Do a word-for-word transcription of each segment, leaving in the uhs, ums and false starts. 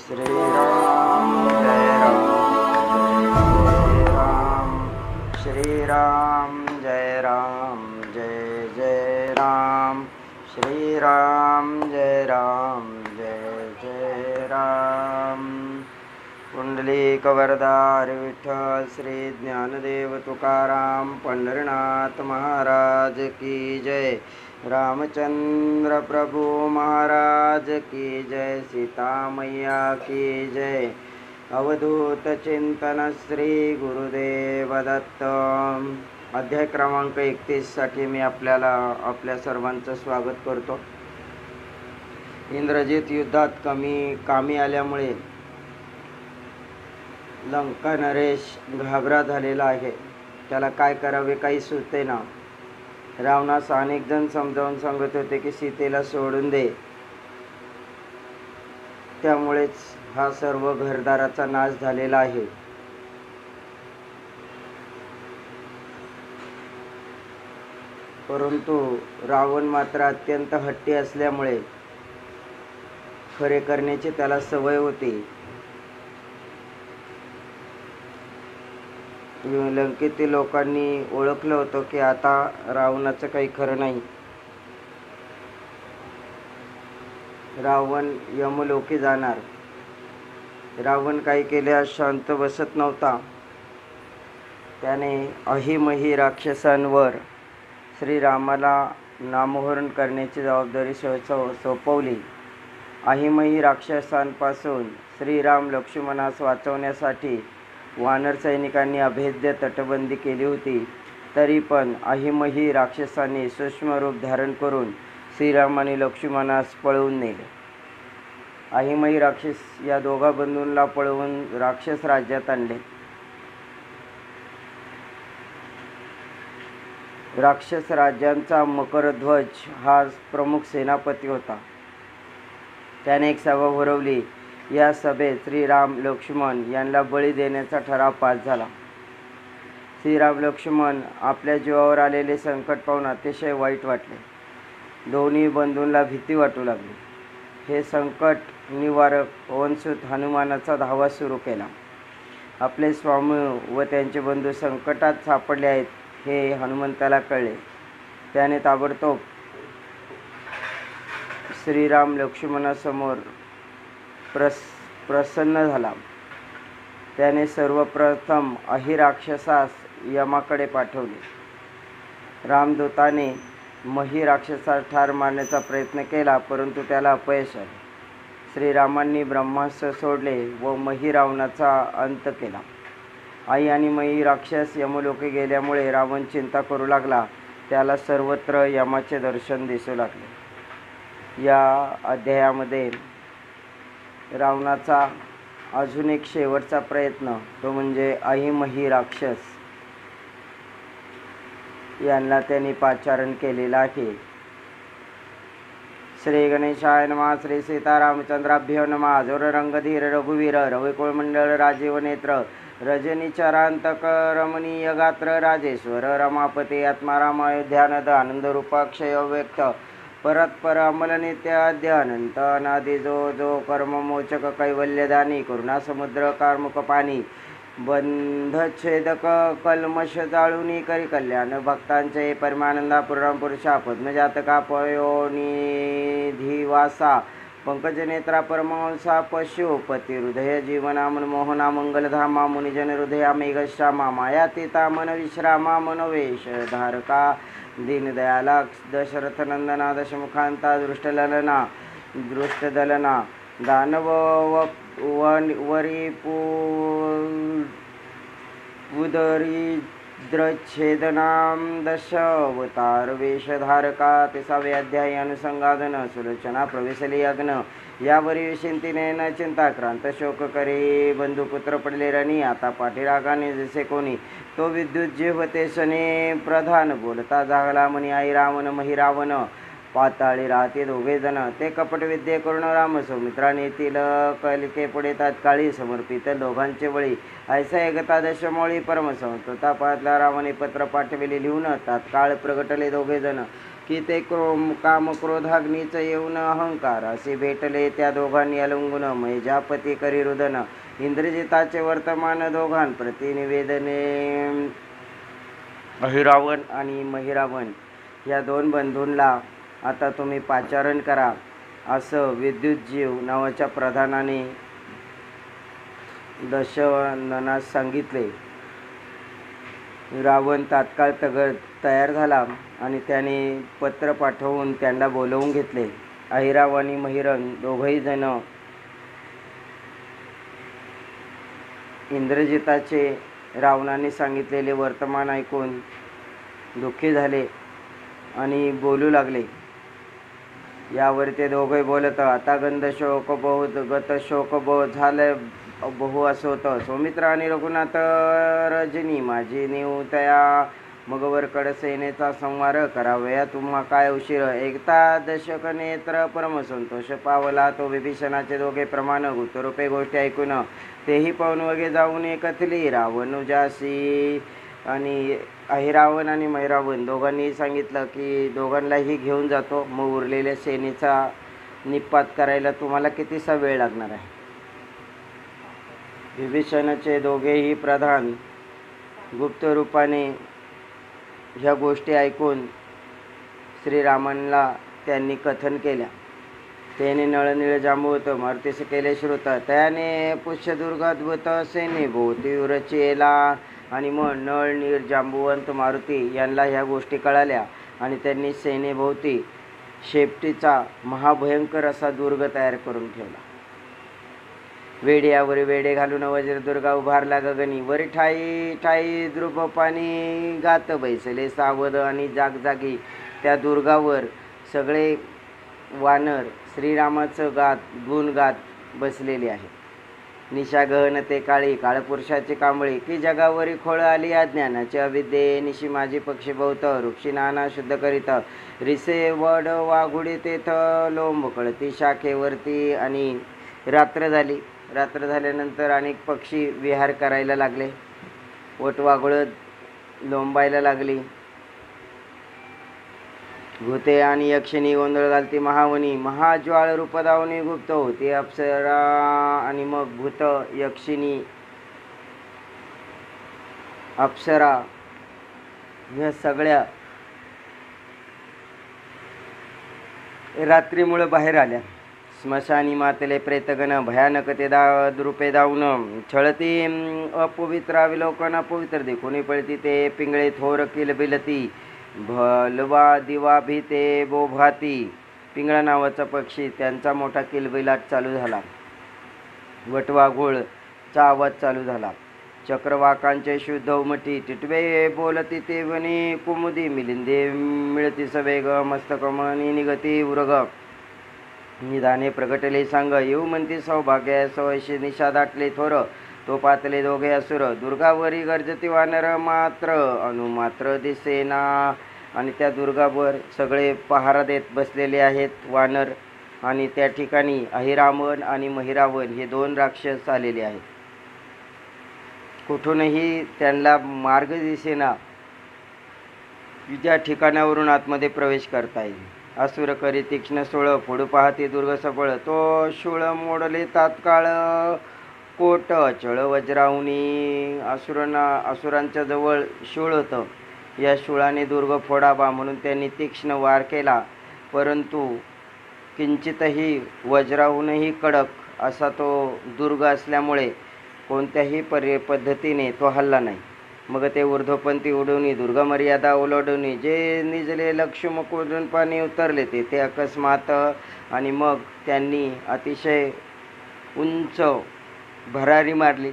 श्री राम जय राम जय राम जय राम जय जय राम श्री राम जय राम जय जय राम। पुंडलिक वरदार विठ्ठल श्री ज्ञानदेव तुकाराम पंढरीनाथ महाराज की जय। रामचंद्र प्रभु महाराज की जय। सीता मैया की जय। अवधूत चिंतन श्री गुरुदेव दत्त। अध्याय क्रमांक एकतीस साठी मी आपल्याला आपल्या सर्वांचं स्वागत करतो। इंद्रजित युद्धात कमी कामी आल्यामुळे लंका नरेश घाबरा झालेला आहे। त्याला काय करावे काही सुचेना। रावणास अनेक जण समजावून सांगत होते की सीतेला सोडून दे, त्यामुळेच हा सर्व घरदाराचा नाश झालेला आहे। परंतु रावण मात्र अत्यंत हट्टी असल्यामुळे खरे करण्याची त्याला सवय होती। लंकेतील लोकांनी ओळखलं होतं की आता रावणाचं काही खरं नाही। रावण यमलोकी जाणार। रावण काही केल्यास शांत बसत नव्हता। त्याने अहिमही राक्षसांवर श्रीरामाला नामोहरण करण्याची जबाबदारी सोपवली। अहिमही राक्षसांपासून श्रीराम लक्ष्मणास वाचवण्यासाठी वानर सैनिकांनी अभेद्य तटबंदी केली होती। तरी पण अहिमही राक्षसांनी सूक्ष्म रूप धारण करून श्रीराम आणि लक्ष्मणास पळवून नेले। अहिमही राक्षस या दोघा बंधूंना पळवून राक्षस राज्यात आणले। राक्षस राज्यांचा मकरध्वज हा प्रमुख सेनापती होता। त्याने एक सभा भरवली। या सभेत श्रीराम लक्ष्मण यांना बळी देण्याचा ठराव पास झाला। श्रीराम लक्ष्मण आपल्या जीवावर आलेले संकट पाहून अतिशय वाईट वाटले। दोन्ही बंधूंना भीती वाटू लागली। हे संकट निवारक पवनसूत हनुमानाचा धावा सुरू केला। आपले स्वामी व त्यांचे बंधू संकटात सापडले आहेत हे हनुमंताला कळले। त्याने ताबडतोब श्रीराम लक्ष्मणासमोर प्रस प्रसन्न झाला। त्याने सर्वप्रथम अहिराक्षसास यमाकडे पाठवले। रामदूताने मही राक्षसास ठार मारण्याचा प्रयत्न केला, परंतु त्याला अपयश आले। श्रीरामांनी ब्रह्मास्त्र सोडले व मही रावणाचा अंत केला। आई आणि मही राक्षस यमलोकी गेल्यामुळे रावण चिंता करू लागला। त्याला सर्वत्र यमाचे दर्शन दिसू लागले। या अध्यायामध्ये रावणाचा अजून एक शेवटचा प्रयत्न तो म्हणजे अहिमही राक्षस यांना त्यांनी पाचारण केलेला आहे। श्री गणेशाय नमः। श्री सीतारामचंद्राभ्यो नमः। जोर रंगधीर रघुवीर रविकुळमंडळ राजीव नेत्र रजनीचरांतक रमणीय गात्र राजेश्वर रमापती आत्माराम अयोध्यानद आनंदरूपाक्षय व्यक्त परत्पर अमल नित्य आद्य अनंत अनादि जो जो कर्ममोचक कैवल्यदानी करुणा समुद्र कार्मुक पाणी बंधछेदक कल्मष जाळुनी करी कल्याण भक्तांचे परमानंदा पुराण पुरुषा पद्मजातका पयोनिधिवासा पंकजनेत्रा परमहंसा पशुपती हृदय जीवना मनमोहना मंगलधामा मुनिजन हृदया मेघश्यामा मायातीता मन विश्रामा मनोवेश धारका दीनदयाला दशरथ नंदना दशमुखांता दृष्टललना दृष्टदलना दानव वरी उदरी द्रच्छेदनाम दशावतार वेशधारका तिसावे अध्याय अनुसंगादन सुलोचना प्रवेशली अग्न यावरी विशिंतीने न चिंताक्रांत शोक करे बंधुपुत्र पडले रणी आता पाठीरागाने जसे कोणी तो विद्युत जीवते शने प्रधान बोलता जागला म्हणी आई रावण मही रावण पाताळी राहते दोघे जण ते कपट विद्ये करून राम सौमित्राने येथील कलिके पुढे तात्काळी समर्पित दोघांचे बळी ऐसा एकता दशमोळी परमसंत तापातला रावणे पत्र पाठविले लिहून तात्काळ प्रगटले दोघे जण की ते क्रो काम क्रोधाग्नीच येऊन अहंकार असे भेटले त्या दोघांनी अलंगून मैजापती करी रुदन इंद्रजिताचे वर्तमान दोघां प्रतिनिवेदने अहिरावण आणि महिरावण या दोन बंधूंना आता तुम्ही पाचारण करा असं विद्युतजीव नावाच्या प्रधानाने दशवदनास सांगितले. रावण तात्काळ तगर तयार झाला आणि त्याने पत्र पाठवून त्यांना बोलवून घेतले. अहिराव आणि महिरन दोघंही जण इंद्रजिताचे रावणाने सांगितलेले वर्तमान ऐकून दुःखी झाले आणि बोलू लागले. यावर ते दोघे बोलत आता गंध शोक बहुत गत शोक बहुत झाले बहु असं होतं. सौमित्र आणि रघुनाथ रजनी माझी नेऊ तया मगवर कडसेनेचा संहार करावया तुम्हा काय उशीर एकता दशक नेत्र परमसंतोष पावला तो विभीषणाचे दोघे प्रमाण गुप्तरूपे गोष्टी ऐकून तेही पाहून वगे जाऊन एकथली रावणुजासी. आणि अहिरावण आणि महिरावण दोघांनी सांगितलं की दोघांनाही घेऊन जातो, मग उरलेल्या सेनेचा निपात करायला तुम्हाला कितीसा वेळ लागणार आहे. विभीषणाचे दोघेही प्रधान गुप्त रूपाने ह्या गोष्टी ऐकून श्रीरामांना त्यांनी कथन केल्या. त्याने नळनीळ जांबूत मारुतीस केले श्रुत त्याने पुष्यदुर्गाद्भुत सेने भोवती रचेला. आणि मग नळ नीर जांबुवंत मारुती यांना ह्या गोष्टी कळाल्या आणि त्यांनी सेनेभोवती शेपटीचा महाभयंकर असा दुर्ग तयार करून ठेवला. वेड्यावर वेडे घालून वज्रदुर्गा उभारला गगनी वरी ठाई ठाई द्रुप पाणी गात बैसले सावध. आणि जागजागी त्या दुर्गावर सगळे वानर श्रीरामाचं गात गुण गात बसलेले आहे. निशा गहन ते काळी काळपुरुषाची कांबळी की जगावरी खोळ आली अज्ञानाची अविद्ये निशी माझी पक्षी बहुत वृक्षी नाना शुद्ध करीत रिसे वड वाघुडी तेथ लोंब कळती शाखेवरती. आणि रात्र झाली. रात्र झाल्यानंतर अनेक पक्षी विहार करायला लागले, वटवाघुळत लोंबायला लागली. भूते आणि यक्षिणी गोंधळ घालती महावनी महाज्वाळ रूप दावणी गुप्त होती अप्सरा. आणि मग भूत यक्षिणी अप्सरा ह्या सगळ्या रात्रीमुळे बाहेर आल्या. स्मशानी मातले प्रेतगण भयानक ते दा द्रुपे धावून छळती अपवित्र विलोकन अपवित्र देखुनी पळती ते पिंगळे थोर किलबिलती भलवा दिवा भीते बोभाती. पिंगळा नावाचा पक्षी त्यांचा मोठा किलबिलाट चालू झाला. वटवाघूळचा आवाज चालू झाला. चक्रवाकांचे शुद्ध उमटी टिटवे बोलती ते वनी कुमुदी मिलिंदे मिळती सवेग मस्तकमनी निगती उरग. निदाने प्रगटले सांग येऊ म्हणती सौभाग्य सवयशी निशा दाटले थोर तो पातले दोघे असुर दुर्गावरी गर्जती वानर मात्र अनुमात्र दिसेना. आणि त्या दुर्गावर सगळे पहारा देत बसलेले आहेत वानर. आणि त्या ठिकाणी अहिरावण आणि महिरावण हे दोन राक्षस आलेले आहेत. कुठूनही त्यांना मार्ग दिसेना ज्या ठिकाणावरून आतमध्ये प्रवेश करता येईल. असुर करी तीक्ष्ण सुळ पुढ पाहती दुर्ग सफळ तो शूळ मोडले तात्काळ कोट अचळ वज्रावणी. असुरांना असुरांच्या जवळ शूळ होतं. या शूळाने दुर्ग फोडावा म्हणून त्यांनी तीक्ष्ण वार केला, परंतु किंचितही वज्राहूनही कडक असा तो दुर्ग असल्यामुळे कोणत्याही पर्य पद्धतीने तो हल्ला नाही. मग ते ऊर्ध्वपंथी उडवणी दुर्गा मर्यादा ओलांडून जे निजले लक्ष्य मुकुटून पाणी उतरले ते ते अकस्मात. आणि मग त्यांनी अतिशय उंच भरारी मारली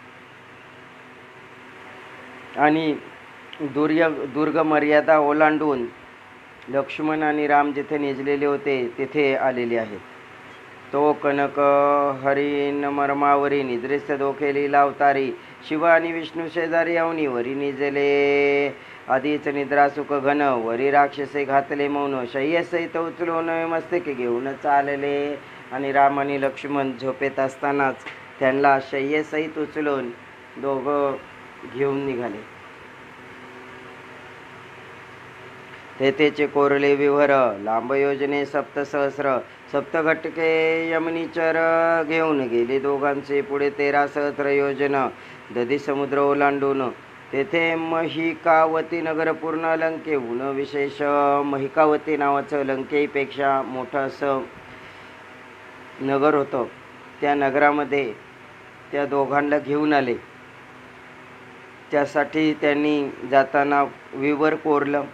आणि दुर्य दुर्ग मर्यादा ओलांडून लक्ष्मण आणि राम जिथे निजलेले होते तिथे आलेले आहेत. तो कनक हरिण मर्मावरी निद्रिस्त दोखेली लावतारी शिव आणि विष्णू शेजारी अवनी वरी निजले आधीच निद्रा सुख घन वरी राक्षसे घातले मौन शय्यसहित उचलून मस्तके घेऊन चालले. आणि राम आणि लक्ष्मण झोपेत असतानाच त्यांना शय्यसहित उचलून दोघं घेऊन निघाले. तेथेचे कोरले विवर लांब योजने सप्तसहस्र सप्तघटके यमनीचर घेऊन गेले दोघांचे पुढे तेरा सहस्र योजन दधी समुद्र ओलांडून तेथे महिकावती नगर पूर्ण लंकेहून विशेष महिकावती नावाचं लंकेपेक्षा मोठं असं नगर होतं. त्या नगरामध्ये त्या दोघांना घेऊन आले. त्यासाठी त्यांनी जाताना विवर कोरलं.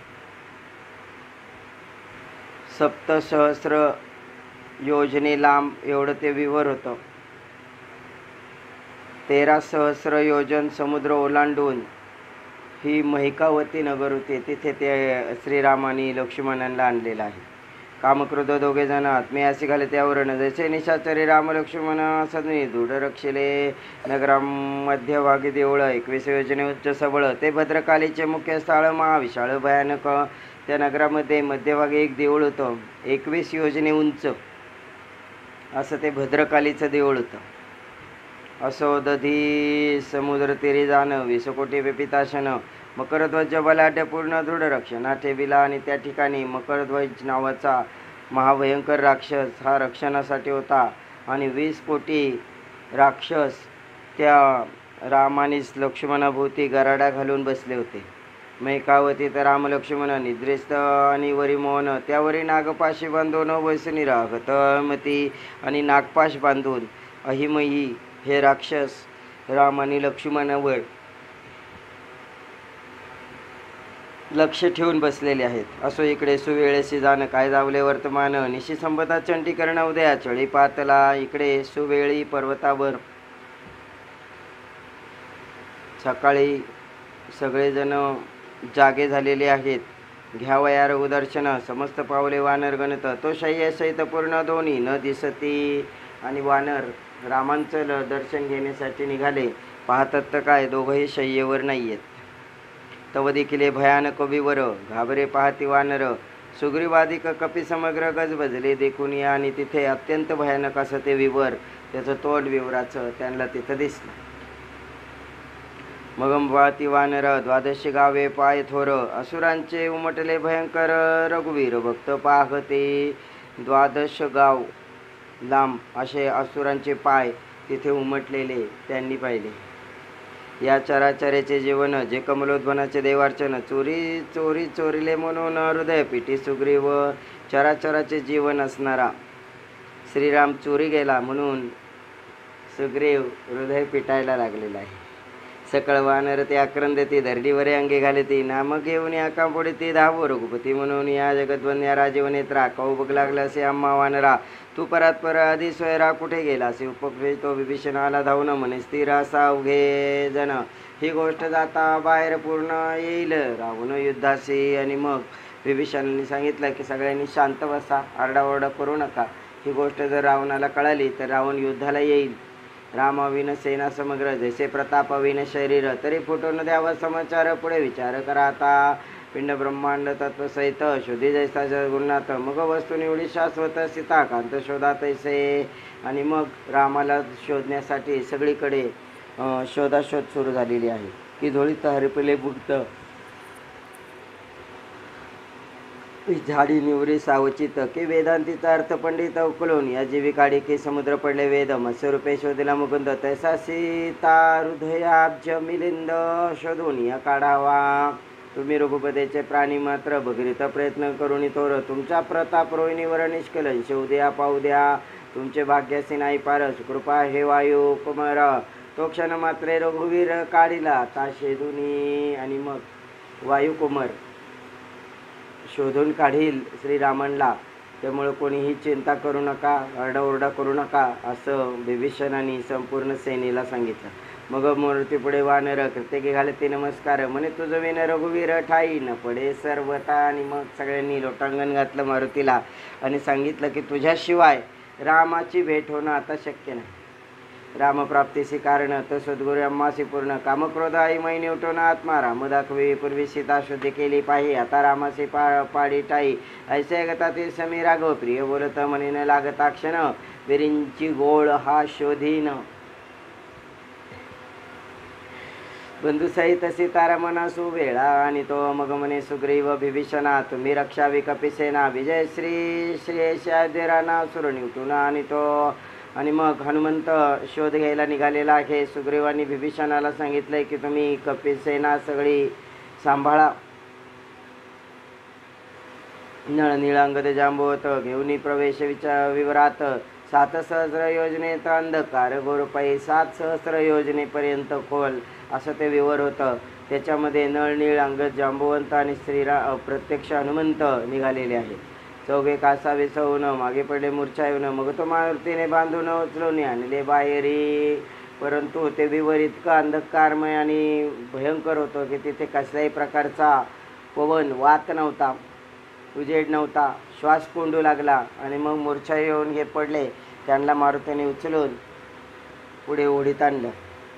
सप्तसहस्र योजने लांब एवढं ते विवर होतं. तेरा सहस्र योजन समुद्र ओलांडून ही महिकावती नगर होते. तिथे ते श्रीरामानी लक्ष्मणांना आणलेलं आहे. कामक्रोध दोघे जण आत्मीयासी घाले त्यावरण जैसे निशाचरी राम लक्ष्मण सदनी दृढ रक्षिले नगरामध्यभागी देवळ एकवीस योजने उच्च सबळ ते भद्रकालीचे मुख्य स्थळ महाविशाळ भयानक. त्या नगरामध्ये मध्यभागी एक देऊळ होतं एकवीस योजने उंच असं ते भद्रकालीचं देऊळ होतं. असो दधी समुद्र तीरी जाणं विसकोटी पिपिताशन मकरध्वज बलाढ्य पूर्ण दृढ रक्षणा ठेविला. आणि त्या ठिकाणी मकरध्वज नावाचा महाभयंकर राक्षस हा रक्षणासाठी होता. आणि वीस कोटी राक्षस त्या रामाने लक्ष्मणाभोवती गराडा घालून बसले होते. मैकावती तर राम लक्ष्मण निद्रिस्त आणि वरी मोहन त्यावरी नागपाशी बांधून वैसनी रागत मती आणि नागपाश बांधून अहिमयी हे राक्षस राम आणि लक्ष्मणावर लक्ष ठेवून बसलेले आहेत. असो इकडे सुवेळेशी जाणं काय जावले वर्तमान निशी संपदा चंडीकरण उदया चळी पातला. इकडे सुवेळी पर्वतावर सकाळी सगळेजण जागे झालेले आहेत. घ्यावया रघुदर्शन समस्त पावले वानर गणत तो शय्य सहित पूर्ण दोन्ही न दिसती. आणि वानर रामांचं दर्शन घेण्यासाठी निघाले. पाहतात तर काय दोघंही शय्येवर नाही आहेत. तव देखील भयानक विवर घाबरे पाहती वानर सुग्रीवादिक कपी समग्र गजबजले देखून या. आणि तिथे अत्यंत भयानक असं ते विवर त्याचं तोंड विवराचं त्यांना तिथं दिसलं. मगंबाती वानर द्वादशी गावे पाय थोर असुरांचे उमटले भयंकर रघुवीर भक्त पाहते. द्वादश गाव लांब असे असुरांचे पाय तिथे उमटलेले त्यांनी पाहिले. या चराचराचे जीवन जे कमलोद्भवनाचे देवार्चन चोरी चोरी चोरीले म्हणून हृदय पिटी सुग्रीव. चराचराचे जीवन असणारा श्रीराम चोरी गेला म्हणून सुग्रीव हृदय पिटायला लागलेला आहे. सकळ वानर ते आक्रंद ती धरडीवरे अंगे घाले ती नाम घेऊन या पुढे ती धावो रघुपती म्हणून या जगद्वन्या राजीवनेत्रा कौबग लागला असे आम्हा वानरा तू परात पर आधी स्वयरा कुठे गेला असे उपक्ष तो विभीषण आला धावून म्हणे स्थिर असा अवघे जण. ही गोष्ट जाता बाहेर पूर्ण येईल रावण युद्धाशी. आणि मग विभीषणाने सांगितलं की सगळ्यांनी शांत बसा आरडाओरडा करू नका. ही गोष्ट जर रावणाला कळाली तर रावण युद्धाला येईल. रामाविन सेना समग्र जैसे प्रतापविन शरीर तरी फुटून द्यावा समाचार पुढे विचार करा आता. पिंड ब्रह्मांड तत्वसहित शोधी जैसा जगुन्नाथ मग वस्तू निवडी शाश्वत सीता कांत शोधा तैसे. आणि मग रामाला शोधण्यासाठी सगळीकडे शोधाशोध सुरू झालेली आहे की झोळीत हरपले भुक्त झाडी निवरी सावचित की वेदांतीचा अर्थ पंडित उकलून या जीविकाडी की समुद्र पडले वेद मत्स्यरूपे शोधिला मुकुंद तैसा सीता हृदयाब्ज मिलिंद शोधून या काढावा. तुम्ही रघुपतीचे प्राणी मात्र भगीरथ प्रयत्न करून थोर तुमच्या प्रताप रोहिणीवर निष्कलन शिव द्या पाहू द्या. तुमचे भाग्यासी नाही पार सुकृपा हे वायू कुमार तो क्षण मात्रे रघुवीर काढिला ताशेदुनी. आणि मग वायुकुमार शोधून काढील श्रीरामांना. त्यामुळे कोणीही चिंता करू नका आरडाओरडा करू नका असं विभीषणाने संपूर्ण सेनेला सांगितलं. मग मूर्तीपुढे वानर कृत्यके घाले ते नमस्कार म्हणे तुझं विन रघुवीर ठाई न पडे सर्वता. आणि मग सगळ्यांनी लोटांगण घातलं मारुतीला आणि सांगितलं की तुझ्याशिवाय रामाची भेट होणं आता शक्य नाही. रामप्राप्तीशी कारण तर सद्गुरू अम्मासी पूर्ण कामक्रोध आई मैनी उठवून आत्मा राम दाखवे पूर्वी सीता शुद्धी केली पाही आता रामासी पा पाडी टाई ऐसे गता ते समी राघव प्रिय बोलत म्हणे न लागता क्षण विरींची गोळ हा शोधीन. बंधुसहित सीतारमण सुवेळा आणि तो मग म्हणे सुग्रीव विभीषणा तुम्ही रक्षावी कपिसेना विजय श्री श्रेयशादिराना सुरणी उठून आणि तो आणि मग हनुमंत शोध घ्यायला निघालेला आहे. सुग्रीवांनी विभीषणाला सांगितलंय की तुम्ही कपिसेना सगळी सांभाळा. नळ निळांगद जांबवत घेऊन प्रवेश विचा विवरात सात सहस्र योजनेत अंधकार गोरपाई सात सहस्र योजनेपर्यंत खोल असं ते विवर होतं. त्याच्यामध्ये नळ नीळ अंगद जांबवंत आणि श्रीरा प्रत्यक्ष हनुमंत निघालेले आहे. चौघे कासावे सवून मागे पडले मूर्छा येऊन मग तो मारुतीने बांधून उचलून आणले बाहेरी. परंतु ते विवर इतकं अंधकारमय आणि भयंकर होतं की तिथे कसल्याही प्रकारचा पवन वात नव्हता, उजेड नव्हता. श्वास कोंडू लागला आणि मग मूर्छा येऊन हे पडले. त्यांना मारुतीने उचलून पुढे ओढीत आणलं.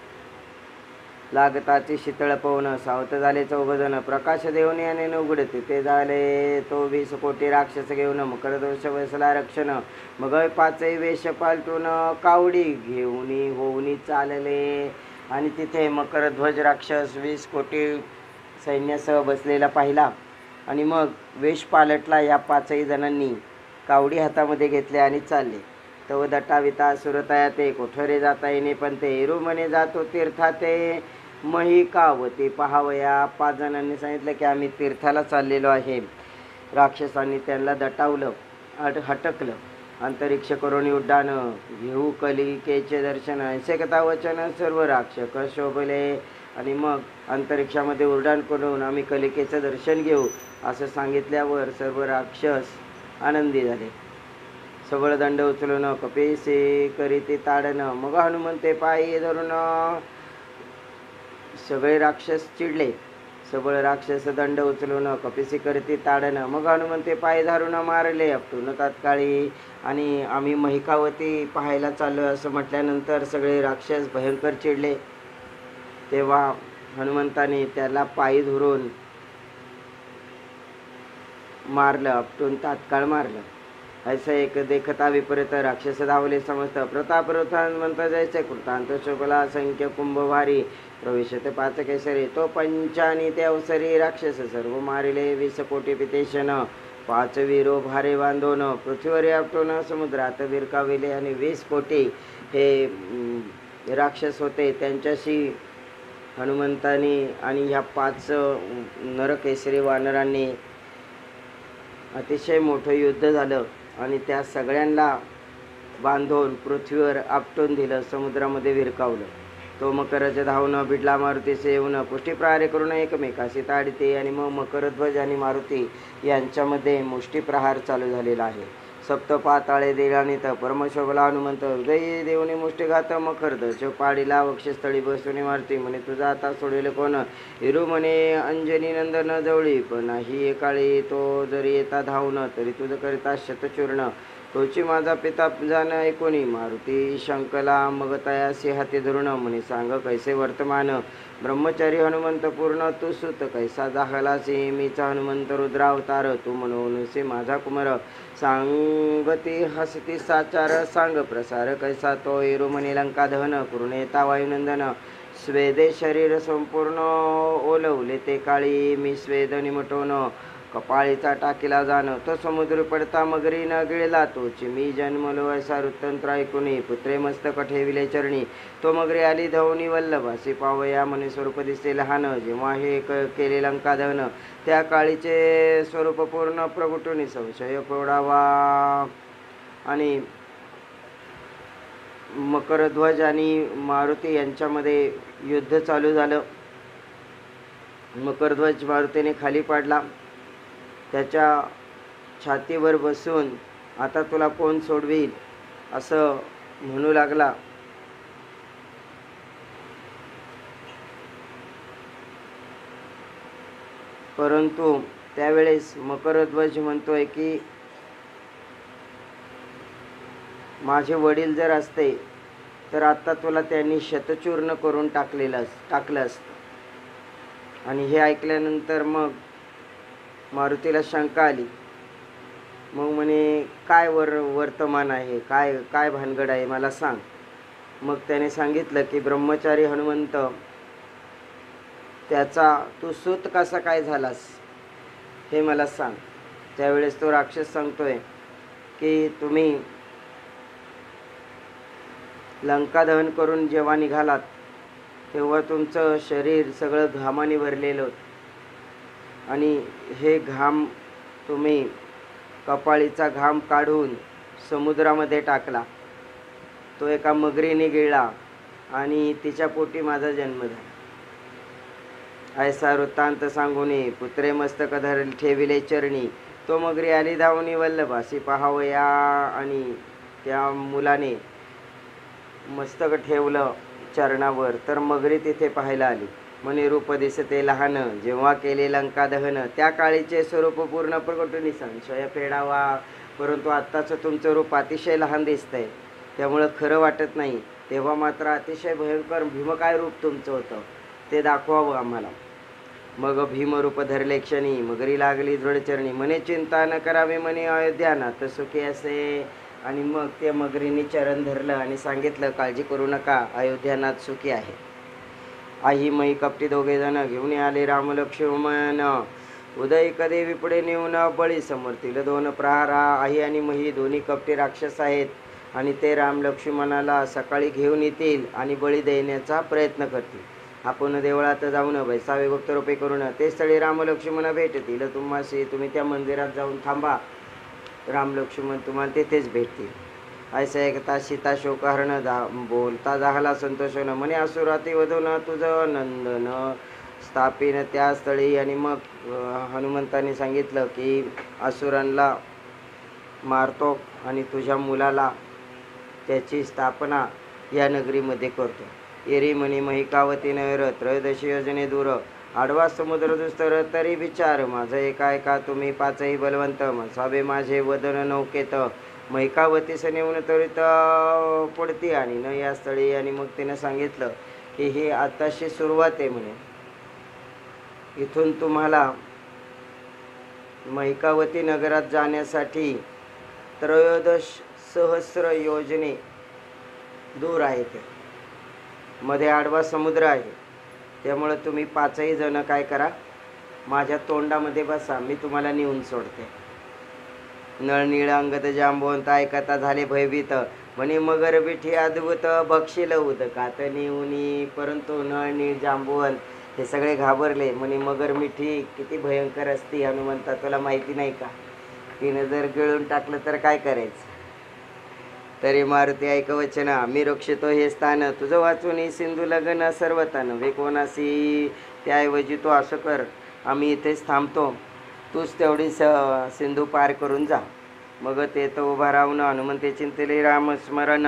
लागताची शीतळ पवन सावत झाले चौघजण प्रकाश देऊन याने उघडते ते झाले तो वीस कोटी राक्षस घेऊन मकरध्वज बसला रक्षण. मग पाचही वेश पालटून कावडी घेऊनी होऊनी चालले आणि तिथे मकरध्वज राक्षस वीस कोटी सैन्यासह बसलेला पाहिला. आणि मग वेश पालटला. या पाचही जणांनी कावडी हातामध्ये घेतले आणि चालले. तव दटाविता सुरतया ते कोठरे जाता येणे पण ते एरू म्हणे जातो तीर्थाते मही कावते पहावया. पाच जणांनी सांगितलं की आम्ही तीर्थाला चाललेलो आहे. राक्षसांनी त्यांना दटावलं, हट हटकलं. अंतरिक्ष करून उड्डाण घेऊ कलिकेचे दर्शन ऐसे कथा वचन सर्व राक्षक शोभले. आणि मग अंतरिक्षामध्ये उड्डाण करून आम्ही कलिकेचं दर्शन घेऊ असं सांगितल्यावर सर्व राक्षस आनंदी झाले. सबळ दंड उचलून कपिसे करीते ताडन मग हनुमंते पायी धरून सगळे राक्षस चिडले. सबळ राक्षस दंड उचलून कपिसे करीते ताडन मग हनुमंते पायी धरून मारले आपटून तात्काळी. आणि आम्ही महिकावती पाहायला चाललो असं म्हटल्यानंतर सगळे राक्षस भयंकर चिडले. तेव्हा हनुमंताने त्याला पायी धरून मारलं, आपटून तात्काळ मारलं. ऐसा एक देखता विपरीत राक्षस धावले समस्त प्रताप हनुमंत जैसे कृतांत शोभला संख्य कुंभभारी प्रवेशते पाच केसरी तो पंचानी ते अवसरी राक्षस सर्व मारिले वीस कोटी पितेशन पाच वीरो भारे बांधून पृथ्वीवर आपटून समुद्रात विरकाविले. आणि वीस कोटी हे राक्षस होते. त्यांच्याशी हनुमंतानी आणि ह्या पाच नरकेसरी वानरांनी अतिशय मोठं युद्ध झालं आणि त्या सगळ्यांना बांधून पृथ्वीवर आपटून दिलं, समुद्रामध्ये विरकावलं. तो मकरज धावून भिडला मारुतीसे येऊन पुष्टीप्रहारे करून एकमेकाशी ताडते. आणि मग मकरध्वज आणि मारुती यांच्यामध्ये मुष्टीप्रहार चालू झालेला आहे. सप्त पाताळे देवानीत परमशोभला हनुमंत हृदय देऊनी मुष्टीघात मकरध्वज पाडीला वक्षस्थळी बसून मारुती म्हणे तुझा आता सोडविले कोण. हिरू म्हणे अंजनी नंदन जवळी पण ही एकाळी तो जरी येता धावून तरी तुझं करिता शतचूर्ण तोची माझा पिता जाण ऐकोनी. मारुती शंकला मग तयासी हाती धरून म्हणे सांग कैसे वर्तमान. ब्रह्मचारी हनुमंत पूर्ण तू सुत कैसा जाहलासी मीचा हनुमंत रुद्रावतार तू म्हणून माझा कुमार. सांगती हसती साचार सांग प्रसार कैसा तो एरू म्हणे लंका दहन करून येता वायुनंदन. स्वेदे शरीर संपूर्ण ओलवले ते काळी मी स्वेद निमटवून कपाळीचा टाकीला जाण. तो समुद्र पडता मगरी न गिळला तोची मी जन्मलो असा वृत्तंत्र ऐकुनी पुत्रे मस्तक ठेविले चरणी. तो मगरी आली धवनी वल्लभासी पावया म्हणे स्वरूप दिसते लहान. जेव्हा हे केले लंका दहन त्या काळीचे स्वरूप पूर्ण प्रगटून संशय फोडावा. आणि मकरध्वज आणि मारुती यांच्यामध्ये युद्ध चालू झालं. मकरध्वज मारुतीने खाली पाडला. त्याच्या छातीवर बसून आता तुला कोण सोडवील असं म्हणू लागला. परंतु त्यावेळेस मकरध्वज म्हणतोय की माझे वडील जर असते तर आता तुला त्यांनी शतचूर्ण करून टाकलेलं टाकलं असतं. आणि हे ऐकल्यानंतर मग मारुतीला शंका आली. मग म्हणे काय वर वर्तमान आहे, काय काय भानगड आहे मला सांग. मग त्याने सांगितलं की ब्रह्मचारी हनुमंत त्याचा तू सूत कसा काय झालास हे मला सांग. त्यावेळेस तो राक्षस सांगतोय की तुम्ही लंका दहन करून जेव्हा निघालात तेव्हा तुमचं शरीर सगळं घामाने भरलेलं होतं आणि हे घाम तुम्ही कपाळीचा घाम काढून समुद्रामध्ये टाकला. तो एका मगरीने गिळला आणि तिच्या पोटी माझा जन्म झाला. ऐसा वृत्तांत सांगून पुत्रे मस्तक धर ठेविले चरणी. तो मगरी आली धावणी वल्लभासी पाहावया. आणि त्या मुलाने मस्तक ठेवलं चरणावर तर मगरी तिथे पाहायला आली. म्हणे रूप दिसते लहान जेव्हा केले लंका दहन. त्या काळीचे स्वरूप पूर्ण प्रकटून संशय फेडावा. परंतु आत्ताचं तुमचं रूप अतिशय लहान दिसतंय त्यामुळं खरं वाटत नाही. तेव्हा मात्र अतिशय भयंकर भीमकाय रूप तुमचं होतं ते दाखवावं आम्हाला. मग भीमरूप धरले क्षणी मगरी लागली दृढचरणी. म्हणे चिंता न करावी म्हणे अयोध्यानाथ सुखी असे. आणि मग ते मगरीने चरण धरलं आणि सांगितलं काळजी करू नका अयोध्यानाथ सुखी आहे. आई मई कपटी दोघे जण घेऊन आले राम लक्ष्मण. उदय कधी विपुढे नेऊन बळी समोरतील दोन प्रहारा. आई आणि मही दोन्ही कपटी राक्षस आहेत आणि ते राम लक्ष्मणाला सकाळी घेऊन येतील आणि बळी देण्याचा प्रयत्न करतील. आपण देवळात जाऊन बैसावे गुप्तरूपे करून ते स्थळी राम लक्ष्मण भेटतील तुम्हाशी. तुम्ही त्या मंदिरात जाऊन थांबा राम लक्ष्मण तुम्हाला तेथेच भेटतील. ऐसा ऐकता सीता शोकहरण जा बोलता झाला संतोषन. म्हणे असुराती वधून तुझं नंदन स्थापिन त्या स्थळी. आणि मग हनुमंताने सांगितलं की असुरांना मारतो आणि तुझ्या मुलाला त्याची स्थापना या नगरीमध्ये करतो. एरी म्हणे महिकावती नयर त्रयोदशी योजने दूर. आडवा समुद्र दुस्तर तरी विचार माझं एका ऐका तुम्ही पाचही बलवंत. मसावे माझे वदन नौकेत महिकावतीस नेऊन त्वरित पडती आणि न या स्थळी. आणि मग तिनं सांगितलं की ही आताशी सुरुवात आहे म्हणे. इथून तुम्हाला महिकावती नगरात जाण्यासाठी त्रयोदश सहस्र योजने दूर आहे. ते मध्ये आडवा समुद्र आहे त्यामुळं तुम्ही पाचही जण काय करा माझ्या तोंडामध्ये बसा मी तुम्हाला नेऊन सोडते. नळनीळ अंगत जांबवंत ऐकता झाले भयभीत. म्हणे मगर बिठी अद्भुत बक्षील उदकात नेऊनी. परंतु नळनीळ जांबवंत हे सगळे घाबरले. म्हणे मगर मिठी किती भयंकर असती हनुमंता तुला माहिती नाही का. तिनं जर गिळून टाकलं तर काय करायचं. तरी मारुती ऐकवचना मी रक्षितो हे स्थान. तुझं वाचून सिंधू लगन सर्वतन वे कोणासी. त्याऐवजी तू असं कर आम्ही इथेच थांबतो तूच तेवढी स सिंधू पार करून जा. मग ते तर उभा राहून हनुमंते चिंतले रामस्मरण.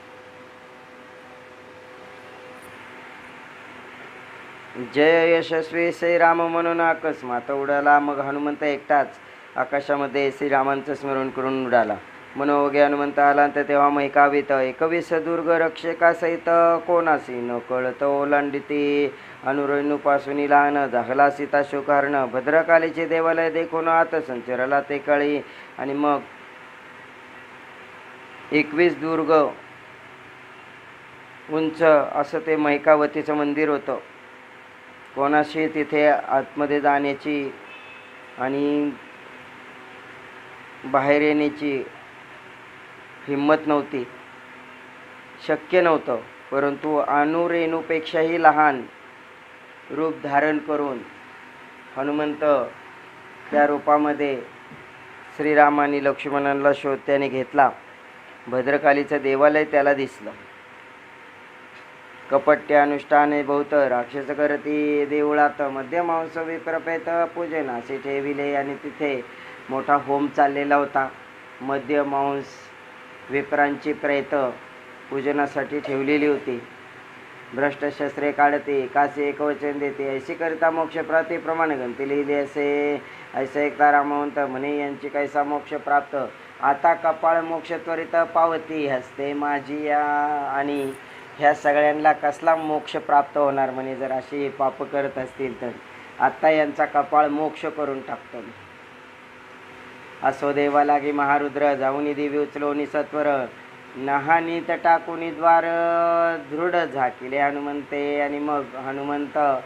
जय यशस्वी श्रीराम म्हणून अकस्मात उडाला. मग हनुमंत एकटाच आकाशामध्ये श्रीरामांचं स्मरण करून उडाला. मनोगे हनुमंत आला तर तेव्हा मैकावीत एकवीस दुर्ग रक्षकासहित कोणासी न कळत ओलांडिती. अनुरेणूपासून लहान झाला सीता शोकहरण. भद्रकालीचे देवालय देखून आत संचरला ते काळी. आणि मग एकवीस दुर्ग उंच असं ते मैकावतीचं मंदिर होतं. कोणाशी तिथे आतमध्ये जाण्याची आणि बाहेर येण्याची हिंमत नव्हती शक्य नव्हतं. परंतु अनुरेणूपेक्षाही लहान रूप धारण करून हनुमंत त्या रूपामध्ये श्रीराम आणि लक्ष्मणांना शोध त्याने घेतला. भद्रकालीचं देवालय त्याला दिसलं. कपट्य अनुष्ठाने बहुत राक्षस करती देवळात मध्यमांस विप्रपेत पूजनाशी ठेविले. आणि तिथे मोठा होम चाललेला होता. मध्यमांस विप्रांची प्रेत पूजनासाठी ठेवलेली होती. भ्रष्ट शस्त्रे काढते काशी एकवचन देते ऐशी करिता मोक्ष प्राप्ती प्रमाण गंती लिहिली असे. ऐसे एकता रामवंत म्हणे यांची कैसा मोक्ष प्राप्त. आता कपाळ मोक्ष त्वरित पावती हसते माझी या. आणि ह्या सगळ्यांना कसला मोक्ष प्राप्त होणार म्हणे जर अशी पाप करत असतील तर. आता यांचा कपाळ मोक्ष करून टाकतो. असो देवा लागी महारुद्र जाऊनी देवी उचलोनी सत्वर. नहानीत टाकूनी द्वार दृढ झाकिले हनुमंते. आणि मग हनुमंत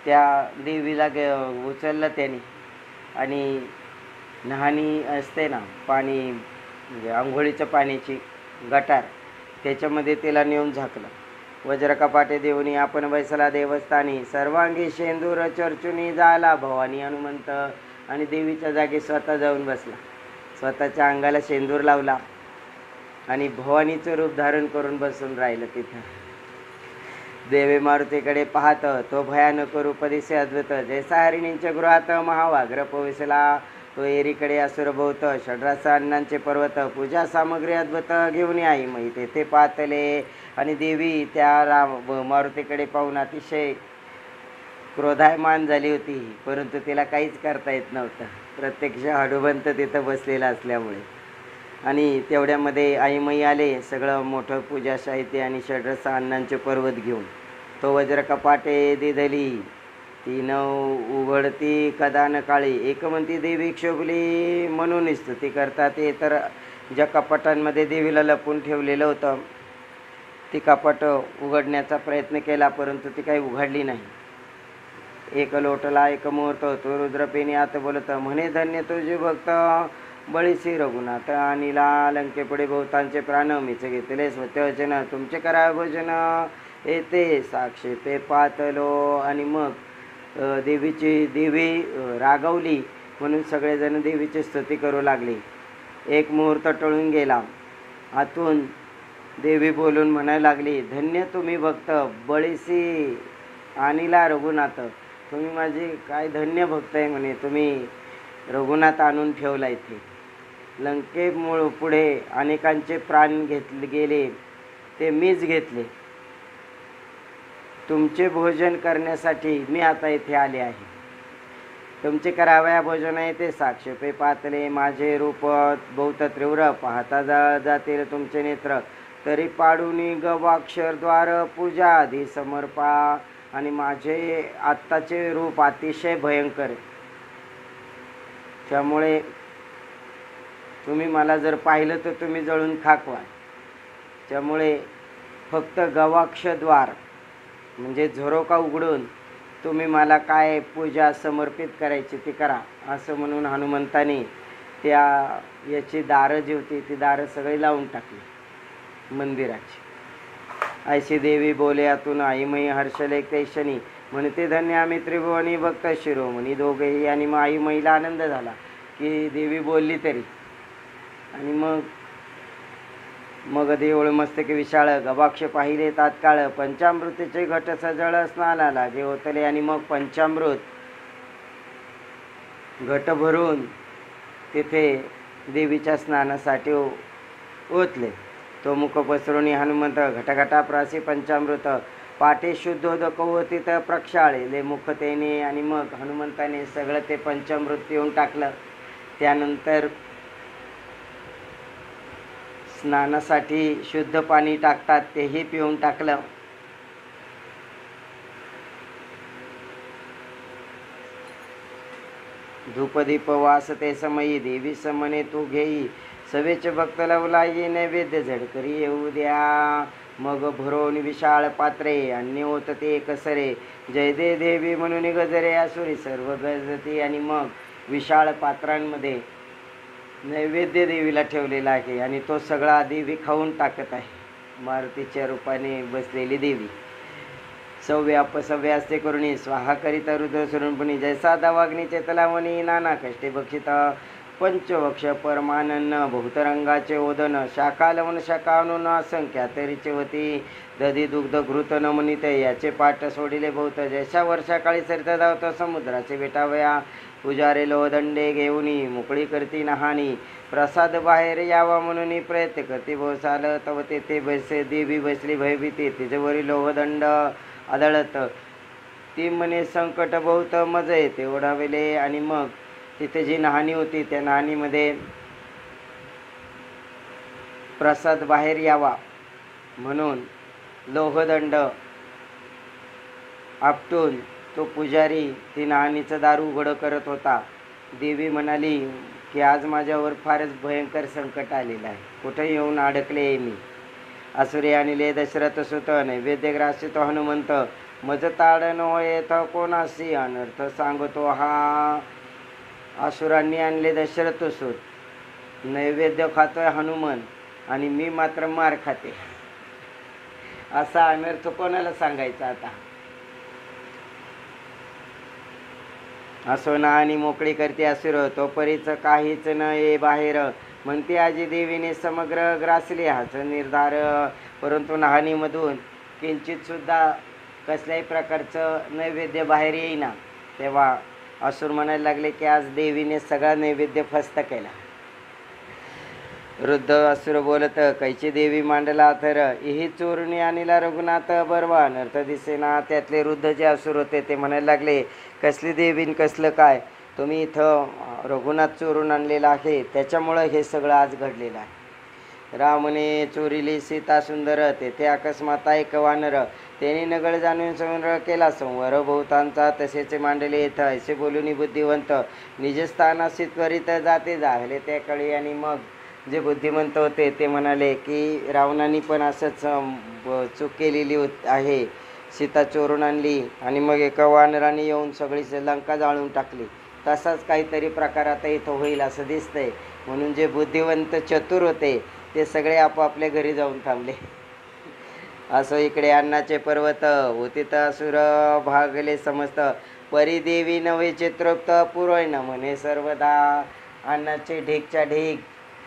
त्या देवीला गे उचललं त्याने आणि नहाणी असते ना पाणी म्हणजे आंघोळीचं पाण्याची गटार, त्याच्यामध्ये तिला नेऊन झाकलं. वज्रकपाटे देऊनी आपण बैसला देवस्थानी, सर्वांगी शेंदूर चर्चुनी झाला भवानी हनुमंत. आणि देवीच्या जागी स्वतः जाऊन बसला, स्वतःच्या अंगाला शेंदूर लावला आणि भवानीचं रूप धारण करून बसून राहिलं तिथं. देवे मारुतीकडे पाहत तो भयानक रूप दिसे अद्भुत, जैसा हरिणींच्या गृहात महावाग्र पोविसला, तो एरीकडे असुर भोवत षड्रास अन्नांचे पर्वत, पूजा सामग्री अद्भुत घेऊन आई मई तेथे पातले. आणि देवी त्या राम मारुतीकडे पाहून अतिशय क्रोधायमान झाली होती, परंतु तिला काहीच करता येत नव्हतं, प्रत्यक्ष हनुमंत तिथं बसलेला असल्यामुळे. आणि तेवढ्यामध्ये आईमई आले, सगळं मोठं पूजा साहित्य आणि षड्रस अन्नांचे पर्वत घेऊन. तो वज्रकपाटे दिधली ती न उघडती कदा न काळी, एक म्हणती देवी क्षोभली म्हणून स्तुती करतात. ते तर ज्या कपाटांमध्ये देवीला लपून ठेवलेलं होतं ती कपाट उघडण्याचा प्रयत्न केला, परंतु ती काही उघडली नाही. एक लोटला एक मुहूर्त, तो रुद्रपेनी आत बोलत म्हणे धन्य तुझे भक्त बळीसी रघुनाथ. आणि ला लंकेपुढे बहुतांचे प्राण मीच घेतले स्वत्यवचन, तुमचे करावे भोजन येते साक्षी पे पातलो. आणि मग देवीची देवी रागवली म्हणून सगळेजण देवीची स्तुती करू लागली. एक मुहूर्त टळून गेला, आतून देवी बोलून म्हणायला लागली धन्य तुम्ही भक्त बळीसी आणिला रघुनाथ, तुम्ही माझे काय धन्य भक्त आहे म्हणे, तुम्ही रघुनाथ आणून ठेवला इथे. लंकेमुळे पुढे अनेकांचे प्राण घेतले गेले, ते मीच घेतले, तुमचे भोजन करण्यासाठी मी आता इथे आले आहे. तुमचे करावया भोजन आहे ते साक्ष पे पातले, माझे रूप बहुत तीव्र पाहता जा जातील तुमचे नेत्र, तरी पाडूनी गवाक्षरद्वार पूजा आधी समर्पा. आणि माझे आत्ताचे रूप अतिशय भयंकर आहे, त्यामुळे तुम्ही मला जर पाहिलं तर तुम्ही जळून खाक व्हाल. त्यामुळे फक्त गवाक्षद्वार म्हणजे झरोका उघडून तुम्ही मला काय पूजा समर्पित करायची ती करा, असं म्हणून हनुमंताने त्या याची दारं जी होती ती दारं सगळी लावून टाकली मंदिराची. ऐशी देवी बोले आतून आईमयी हर्षले कैशनी, म्हणते धन्य आम्ही त्रिभुवनी भक्त शिरोमणी दोघेही. आणि मग आईमईला आनंद झाला की देवी बोलली तरी. आणि मग मग देऊळ मस्तके विशाळ गवाक्ष पाहिले तात्काळ, पंचामृतीचे घट सजळ स्नाला लागे होतले. आणि मग पंचामृत घट भरून तिथे देवीच्या स्नानासाठी ओतले. तो मुख पसरून हनुमंत घटघटा प्रासी पंचामृत, पाटे शुद्धोदक होतीत प्रक्षाळले मुख तेने. आणि मग हनुमंताने सगळं ते पंचामृत पिऊन टाकलं. त्यानंतर स्नानासाठी शुद्ध पाणी टाकतात तेही पिऊन टाकलं. धूपदीप वास ते समयी देवी समने तू घेई, सवेच भक्त लवलाई नैवेद्य झडकरी येऊ द्या. मग भरून विशाळ पात्रे अन्य होत ते कसरे, जय दे देवी म्हणून गजरे असुरी सर्व गजती. आणि मग विशाळ पात्रांमध्ये नैवेद्य देवीला ठेवलेला आहे आणि तो सगळा देवी खाऊन टाकत आहे. मारुतीच्या रूपाने बसलेली देवी सव्य अपसव्य असते करुणी, स्वाहा करिता रुद्र सुरुणपुणी, जैसा दावाग्नी चेतलावणी नाना कष्टे बक्षिता. पंचवक्ष परमानन्न बहुतरंगाचे ओदन, शाखा लवण शाखानुन असंख्या तरीचे होती. दधी दुग्ध घृत नमनिते याचे पाठ सोडिले बहुत, जैसा वर्षाकाळी सरित धावत समुद्राचे बेटावया. पुजारे लोहदंडे घेऊनी मोकळी करती नहाणी, प्रसाद बाहेर यावा म्हणून प्रयत्न करते भोसाल. तव तेथे बसे देवी बसली भयभीती, तिच्यावरील लोहदंड आदळत. ती म्हणे संकट बहुत मज येते ओढावेले. आणि मग तिथे जी नहाणी होती त्या नहाणीमध्ये प्रसाद बाहेर यावा म्हणून लोहदंड आपटून तो पुजारी ती नहाणीचं दार उघडं करत होता. देवी म्हणाली की आज माझ्यावर फारच भयंकर संकट आलेलं आहे, कुठे येऊन अडकले मी. असुरे आणले दशरथ सुत, नैवेद्य ग्रासित हनुमंत, मज ताडण होय तर कोणासी अनर्थ सांगतो हा. असुरांनी आणले दशरथ सूत, नैवेद्य खातोय हनुमान आणि मी मात्र मार खाते. असा अनर्थ कोणाला सांगायचा आता. असो ना आणि मोकळी करते असुर, तो परीच काहीच न ये बाहेर. म्हणते आजी देवीने समग्र ग्रासले हाच निर्धार. परंतु नहानीमधून किंचित सुद्धा कसल्याही प्रकारचं नैवेद्य बाहेर येईना. तेव्हा असुर म्हणायला लागले की आज देवीने सगळा नैवेद्य फस्त केला. वृद्ध असुर बोलत, कैची देवी मांडला थर, ही चोरुणी आणला रघुनाथ बरवा. अनर्थ दिसेना. त्यातले वृद्ध जे असुर होते ते म्हणायला लागले, कसली देवीन कसलं काय, तुम्ही इथं रघुनाथ चोरून आणलेला आहे, त्याच्यामुळं हे सगळं आज घडलेलं आहे. रामने चोरीली सीता सुंदर, तेथे अकस्मात एक वानर, त्याने नगळ जाणून संग्रह केला संवर बहुतांचा, तसेच मांडले येथ. असे बोलून बुद्धिवंत निजस्थानाशी त्वरित जाते जाहले त्या कळी. आणि मग जे बुद्धिमंत होते ते म्हणाले की रावणाने पण असंच चूक केलेली होत आहे, सीता चोरून आणली आणि मग एका वानराने येऊन सगळी लंका जाळून टाकली. तसाच काहीतरी प्रकार आता इथं होईल असं दिसतंय. म्हणून जे बुद्धिवंत चतुर होते ते सगळे आपापल्या घरी जाऊन थांबले. असो इकडे अन्नाचे पर्वत उतित असुर भागले समस्त, परिदेवी नवे चित्रोक्त पुरोय न म्हणे सर्वदा. अन्नाचे ढीकच्या ढीक,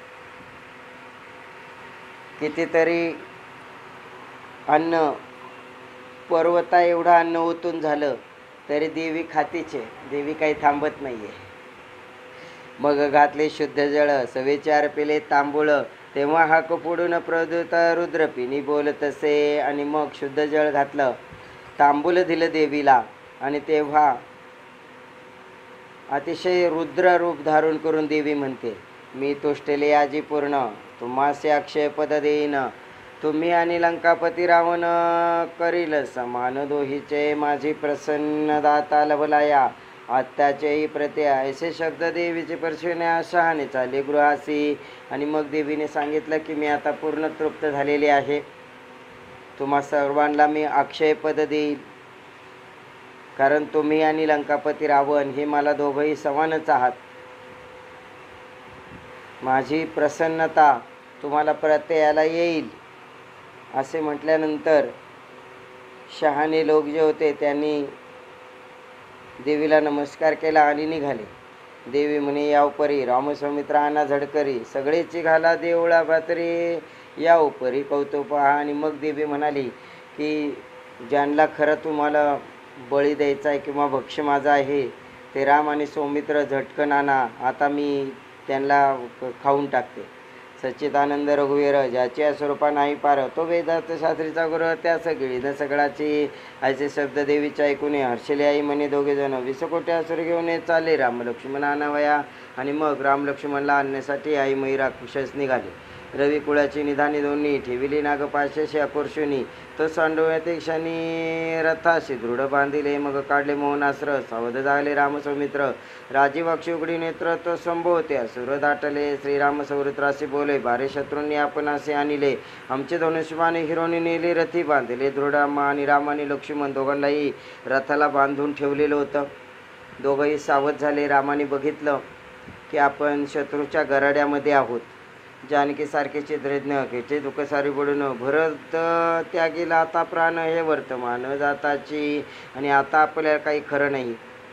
कितीतरी अन्न, पर्वता एवढं अन्न ओतून झालं तरी देवी खातीचे, देवी काही थांबत नाहीये. मग घातले शुद्ध जळ, सवेचार पेले तांबूळ, तेव्हा हाक फोडून प्रदूत रुद्रपिनी बोलत असे. आणि मग शुद्ध जळ घातलं, तांबूल दिलं देवीला, आणि तेव्हा अतिशय रुद्र रूप धारण करून देवी म्हणते, मी तुष्टेले आजी पूर्ण, तुम्हासे अक्षय पद देईन. तुम्ही आणि लंकापती रावण करील समान दोहीचे, माझी प्रसन्न दाता लभलाया आत्याचेही प्रत्या. असे शब्द देवीचे परशिवण्या शहाणे चालले गृहासी. आणि मग देवीने सांगितलं की मी आता पूर्ण तृप्त झालेले आहे, तुम्हा सर्वांना मी अक्षय पद देईल, कारण तुम्ही आणि लंकापती रावण हे मला दोघंही समानच आहात. माझी प्रसन्नता तुम्हाला प्रत्ययाला येईल. असे म्हटल्यानंतर शहाणे लोक जे होते त्यांनी देवीला नमस्कार केला आणि निघाले. देवी म्हणे याव परी, रामसौमित्रांना झडकरी, सगळेची घाला देवळा भातरी याव परी कौतुक पहा. आणि मग देवी म्हणाली की ज्यांना खरं तुम्हाला बळी द्यायचा आहे किंवा भक्ष्य माझा आहे ते राम आणि सौमित्र झटकन आणा, आता मी त्यांना खाऊन टाकते. सच्चिदानंद रघुवीर, ज्याची स्वरूपा नाही पार, तो वेदार्थ शास्त्रीचा गुरु, त्या सगळी न सगळाची. असे शब्द देवीच्या ऐकून हर्षले आई म्हणे दोघे जण, विसकोटे असुर घेऊन चालले राम लक्ष्मण आणावया. आणि मग राम लक्ष्मणला आणण्यासाठी आई मैरा कुशस निघाले. रवी कुळाची निधानी दोन्ही ठेविली नागपाशेशी अकुर्षुनी, तो सांडवण्यात क्षणी रथाशी दृढ बांधिले. मग काढले मोहनास्त्र, सावध झाले रामसौमित्र, राजीव अक्षी उघडी नेत्र तो संभोवते असुर दाटले. श्रीराम सौमित्राशी बोले, बारे शत्रूंनी आपण असे आणले, आमचे धनुष्यबाणे हिरोनी नेले रथी बांधले दृढ. आणि राम आणि लक्ष्मण दोघांनाही रथाला बांधून ठेवलेलं होतं. दोघंही सावध झाले. रामाने बघितलं की आपण शत्रूच्या गराड्यामध्ये आहोत. जानकीसारखे चित्रज्ञ खेचे दुःख सारी बुडून, भरत त्यागेला आता प्राण हे वर्तमान जाताची. आणि आता आपल्याला काही खरं नाही,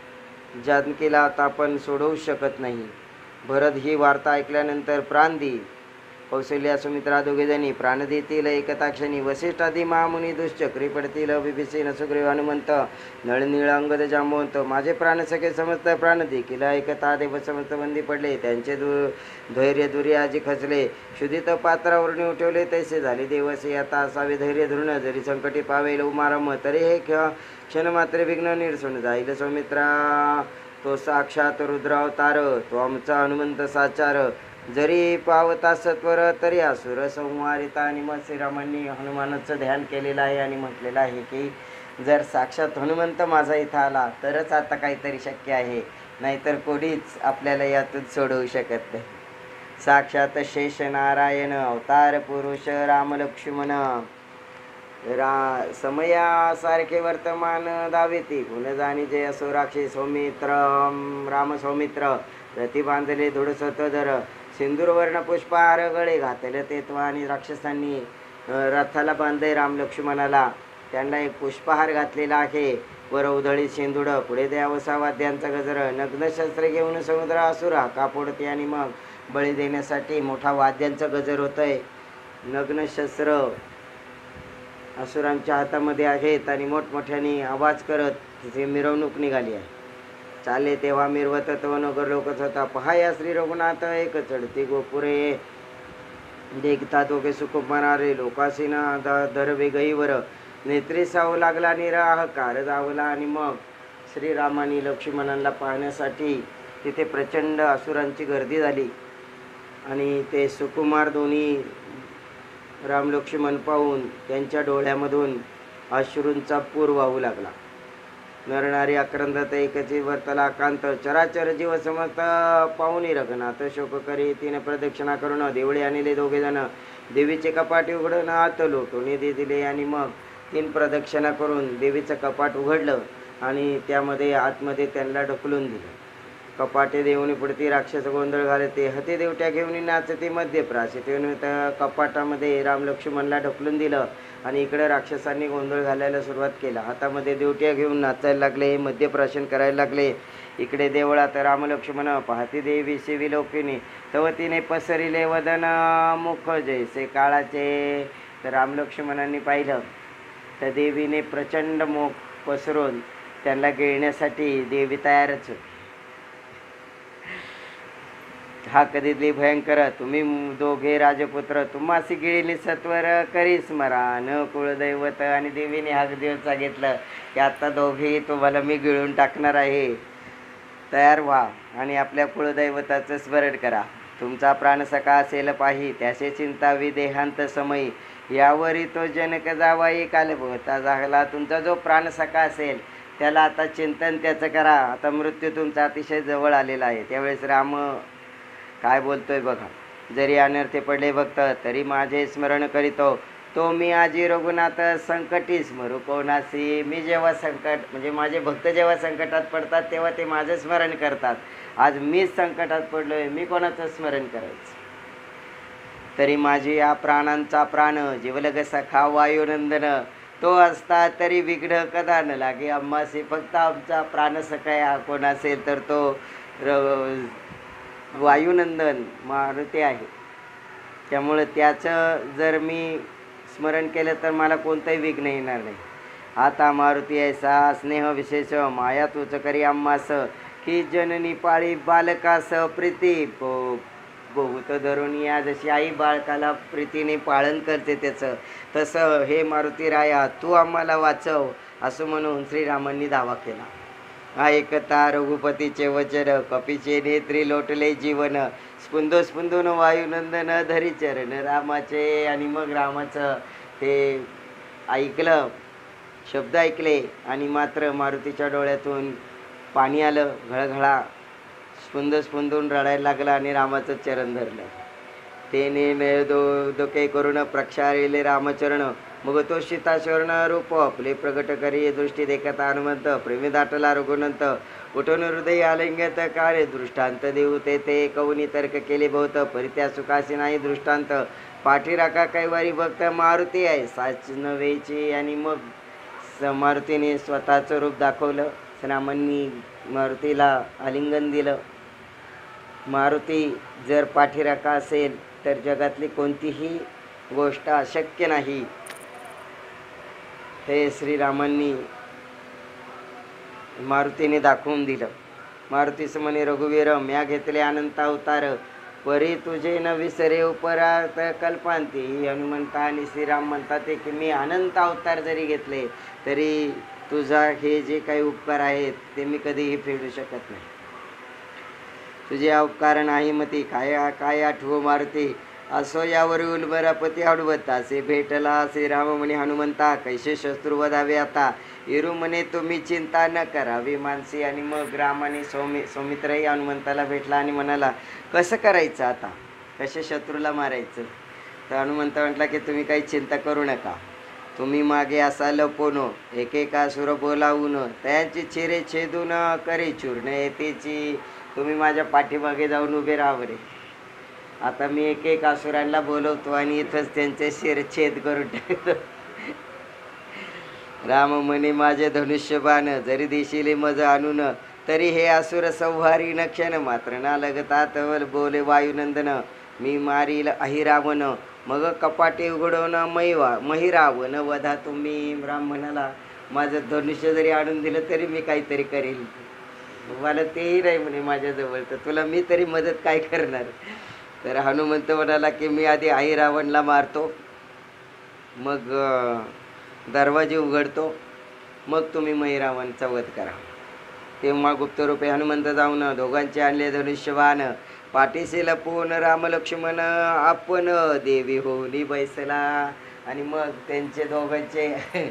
जानकीला आता आपण सोडवू शकत नाही. भरत ही वार्ता ऐकल्यानंतर प्राण देईल. कौशल्या सुमित्रा दोघेजणी प्राण देतील एकताक्षणी. वसिष्ठादी महामुनी दुश्चक्री पडतील. बिभीषण सुग्रीव हनुमंत नळनीळ अंगद जांबवंत, माझे प्राण सखे समस्त प्राण देखील ऐकता देव समस्त बंदी पडले. त्यांचे दु धैर्य दुर्याजी खचले. क्षुदित पात्रावरून उठवले तैसे झाले देवसे. आता असावे धैर्य धरून, जरी संकटी पावेल उमारम, तरी हे क्षण मात्र विघ्न निरसून जाईल. सौमित्रा तो साक्षात रुद्रावतार, तो आमचा हनुमंत साचार, जरी पावता सत्वर तरी असुर संहारिता. आणि मग श्रीरामांनी हनुमानाचं ध्यान केलेलं आहे आणि म्हटलेलं आहे की जर साक्षात हनुमंत माझा इथं आला तरच आता काहीतरी शक्य आहे, नाहीतर कोणीच आपल्याला यातून सोडवू शकत नाही. साक्षात शेष नारायण अवतार पुरुष राम लक्ष्मण. रा समयासारखे वर्तमान दावेती गुण जाणी जे असो राक्षी सौमित्र राम सौमित्र रती बांधले धुडसत धर सिंदूरवर्ण पुष्पहार गळे घातले तेत्वा आणि राक्षसांनी रथाला बांधले राम लक्ष्मणाला. त्यांना एक पुष्पहार घातलेला आहे वर उधळी शेंदूड पुढे द्यावसा वाद्यांचा गजर नग्न शस्त्र घेऊन समुद्र असुरा कापोडते आणि मग बळी देण्यासाठी मोठा वाद्यांचा गजर होतंय. नग्न शस्त्र असुरांच्या हातामध्ये आहेत आणि मोठमोठ्याने आवाज करत तिथे मिरवणूक निघाली आहे. चाले तेव्हा मिरवत तो नगर लोकच होता. पहा या श्री रघुनाथ एक चढती गोपुरे देखता दोघे सुकुमारे लोकासीना धरवे गईवर नेत्री सावू लागला निराहकार जावला. आणि मग श्रीरामानी लक्ष्मणांना पाहण्यासाठी तिथे प्रचंड असुरांची गर्दी झाली आणि ते सुकुमार दोन्ही राम लक्ष्मण पाहून त्यांच्या डोळ्यामधून अश्रूंचा पूर वाहू लागला. नरणारी आक्रंदत एकची वर्तला कांत चराचर जीव समस्त पाहुणी रघुनाथ शोक करी तिने प्रदक्षिणा करून देवळे आणले दोघे जण. देवीचे कपाट उघडून आत लोटून निधी दिले आणि मग तीन प्रदक्षिणा करून देवीचं कपाट उघडलं आणि त्यामध्ये आतमध्ये त्यांना ढकलून दिलं. कपाटे देऊन पुढती राक्षस गोंधळ घालते हती देवट्या घेऊन नाचते मध्ये प्राशित कपाटामध्ये राम लक्ष्मणला ढकलून दिलं आणि इकडे राक्षसांनी गोंधळ घालायला सुरुवात केला. हातामध्ये देवट्या घेऊन नाचायला लागले मध्यप्राशन करायला लागले. इकडे देवळात राम लक्ष्मण पाहती देवी शिवी लोकिनी तव तिने पसरिले वदन मुख जैसे काळाचे. तर राम लक्ष्मणांनी पाहिलं तर देवीने प्रचंड मुख पसरून त्यांना गिळण्यासाठी देवी तयारच होती. हा कधीतली भयंकर तुम्ही दोघे राजपुत्र तुम्हासी गिळली सत्वर करी स्मरण कुळदैवत. आणि देवीने हा दिवस सांगितलं की आता दोघेही तुम्हाला मी गिळून टाकणार आहे. तयार व्हा आणि आपल्या कुळदैवताचं स्मरण करा. तुमचा प्राणसखा असेल पाही त्याचे चिंतावी देहांत समयी यावरी तो जनक जावाई कालभोवता झाला. तुमचा जो प्राणसखा असेल त्याला आता चिंतन त्याचं करा. आता मृत्यू तुमचा अतिशय जवळ आलेला आहे. त्यावेळेस राम काय बोलतोय बघा. जरी अनर्थे पडले भक्त तरी माझे स्मरण करीतो तो मी आजी रघुनाथ संकटी स्मरू कोणासी. मी जेव्हा संकट म्हणजे माझे भक्त जेव्हा संकटात पडतात तेव्हा ते माझं स्मरण करतात. आज मीच संकटात पडलोय मी कोणाचं स्मरण करायचं. तरी माझी या प्राणांचा प्राण जीवलग सखा वायुनंदन तो असता तरी विघ्न कदा न लागे आम्हासी. फक्त आमचा प्राणसखा हा कोण असेल तर तो र वायुनंदन मारुती आहे. त्यामुळे त्याचं जर मी स्मरण केलं तर मला कोणतंही विघ्न येणार नाही. आता मारुती ऐसा स्नेह विशेष माया तुझ करी आम्हास की जननी पाळी बालकास प्रीती बहुत धरून या. जशी आई बाळकाला प्रीतीने पाळन करते त्याचं तसं हे मारुती राया तू आम्हाला वाचव असं म्हणून श्रीरामांनी दावा केला. ऐकता रघुपतीचे वचन कपीचे नेत्री लोटले जीवन स्पुंदो स्पुंदून वायुनंदन धरी चरण रामाचे. आणि मग रामाचं ते ऐकलं शब्द ऐकले आणि मात्र मारुतीच्या डोळ्यातून पाणी आलं घळघळा स्पुंद स्पुंदून रडायला लागला आणि रामाचं चरण धरलं. तेने दो दोके करून प्रक्षारिले रामचरण मग तो सीताचरण रूप आपले प्रगट करी दृष्टी देखता हनुमंत प्रेमी दाटला रघुनंत उठून हृदय आलिंग्यत कार्य दृष्टांत देऊ ते ते कवनी तर्क केले बहुत परित्या सुखासी नाही दृष्टांत पाठी राखा कैवारी भक्त मारुती आहे साच नव्हेची. आणि मग मारुतीने स्वतःचं रूप दाखवलं. रामांनी मारुतीला आलिंगन दिलं. मारुती जर पाठीराखा असेल तर जगातली कोणतीही गोष्ट अशक्य नाही हे श्रीरामांनी मारुतीने दाखवून दिलं. मारुतीस म्हणे रघुवीर म्या घेतले अनंत अवतार परी तुझे न विसरे उपरात कल्पांती. हनुमंत आणि श्रीराम म्हणतात की मी अनंत अवतार जरी घेतले तरी तुझा हे जे काही उपकार आहेत ते मी कधीही फेडू शकत नाही. तुझे उपकार नाही मती काय काय आठवो मारुती असो यावर उलबरापती आडवत असे भेटला. श्रीराम म्हणे हनुमंता कैसे शत्रू वधावे आता इरू म्हणे तुम्ही चिंता न करावी मानसी. आणि मग राम आणि सौमि सौमित्रही हनुमंताला भेटला आणि म्हणाला कसं करायचं आता कसे शत्रूला मारायचं. तर हनुमंत म्हटला की तुम्ही काही चिंता करू नका तुम्ही मागे असा लपून एकेकासुर बोलावून त्यांची चिरे छेदून करे चूर्ण येतेची. तुम्ही माझ्या पाठीमागे जाऊन उभे राहा बरे. आता मी एक एक असुरांना बोलवतो आणि इथंच त्यांचे शिरछेद करून टाकतो. राम म्हणे माझे धनुष्यबाण जरी देशील मज आणून तरी हे असुर संहारी न क्षण मात्र ना लगता तवल बोले वायुनंदन. मी मारील अहिरावण मग कपाटे उघडवून मैवा महिरावण वधा. तुम्ही राम म्हणाला माझं धनुष्य जरी आणून दिलं तरी मी काहीतरी करेल. मला तेही नाही म्हणे माझ्याजवळ, तर तुला मी तरी मदत काय करणार. तर हनुमंत म्हणाला की मी आधी अहिरावणला मारतो, मग दरवाजे उघडतो, मग तुम्ही महिरावणचा वध करा. तेव्हा गुप्तरूपे हनुमंत जाऊन दोघांचे आणले धनुष्यबाण. पाठीशी लपून राम लक्ष्मण आपण देवी होऊनी बैसला. आणि मग त्यांचे दोघांचे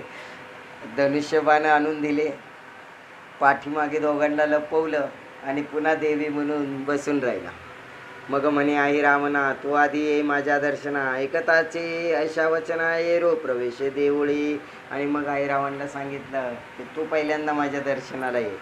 धनुष्यबाण आणून दिले, पाठीमागे दोघांना लपवलं आणि पुन्हा देवी म्हणून बसून राहिला. मग म्हणे आई रामना तू आधी ये माझ्या दर्शना, एकताचे अशा वचना ये रो प्रवेश देवळी. आणि मग आई रावणला सांगितलं की तू पहिल्यांदा माझ्या दर्शनाला ये.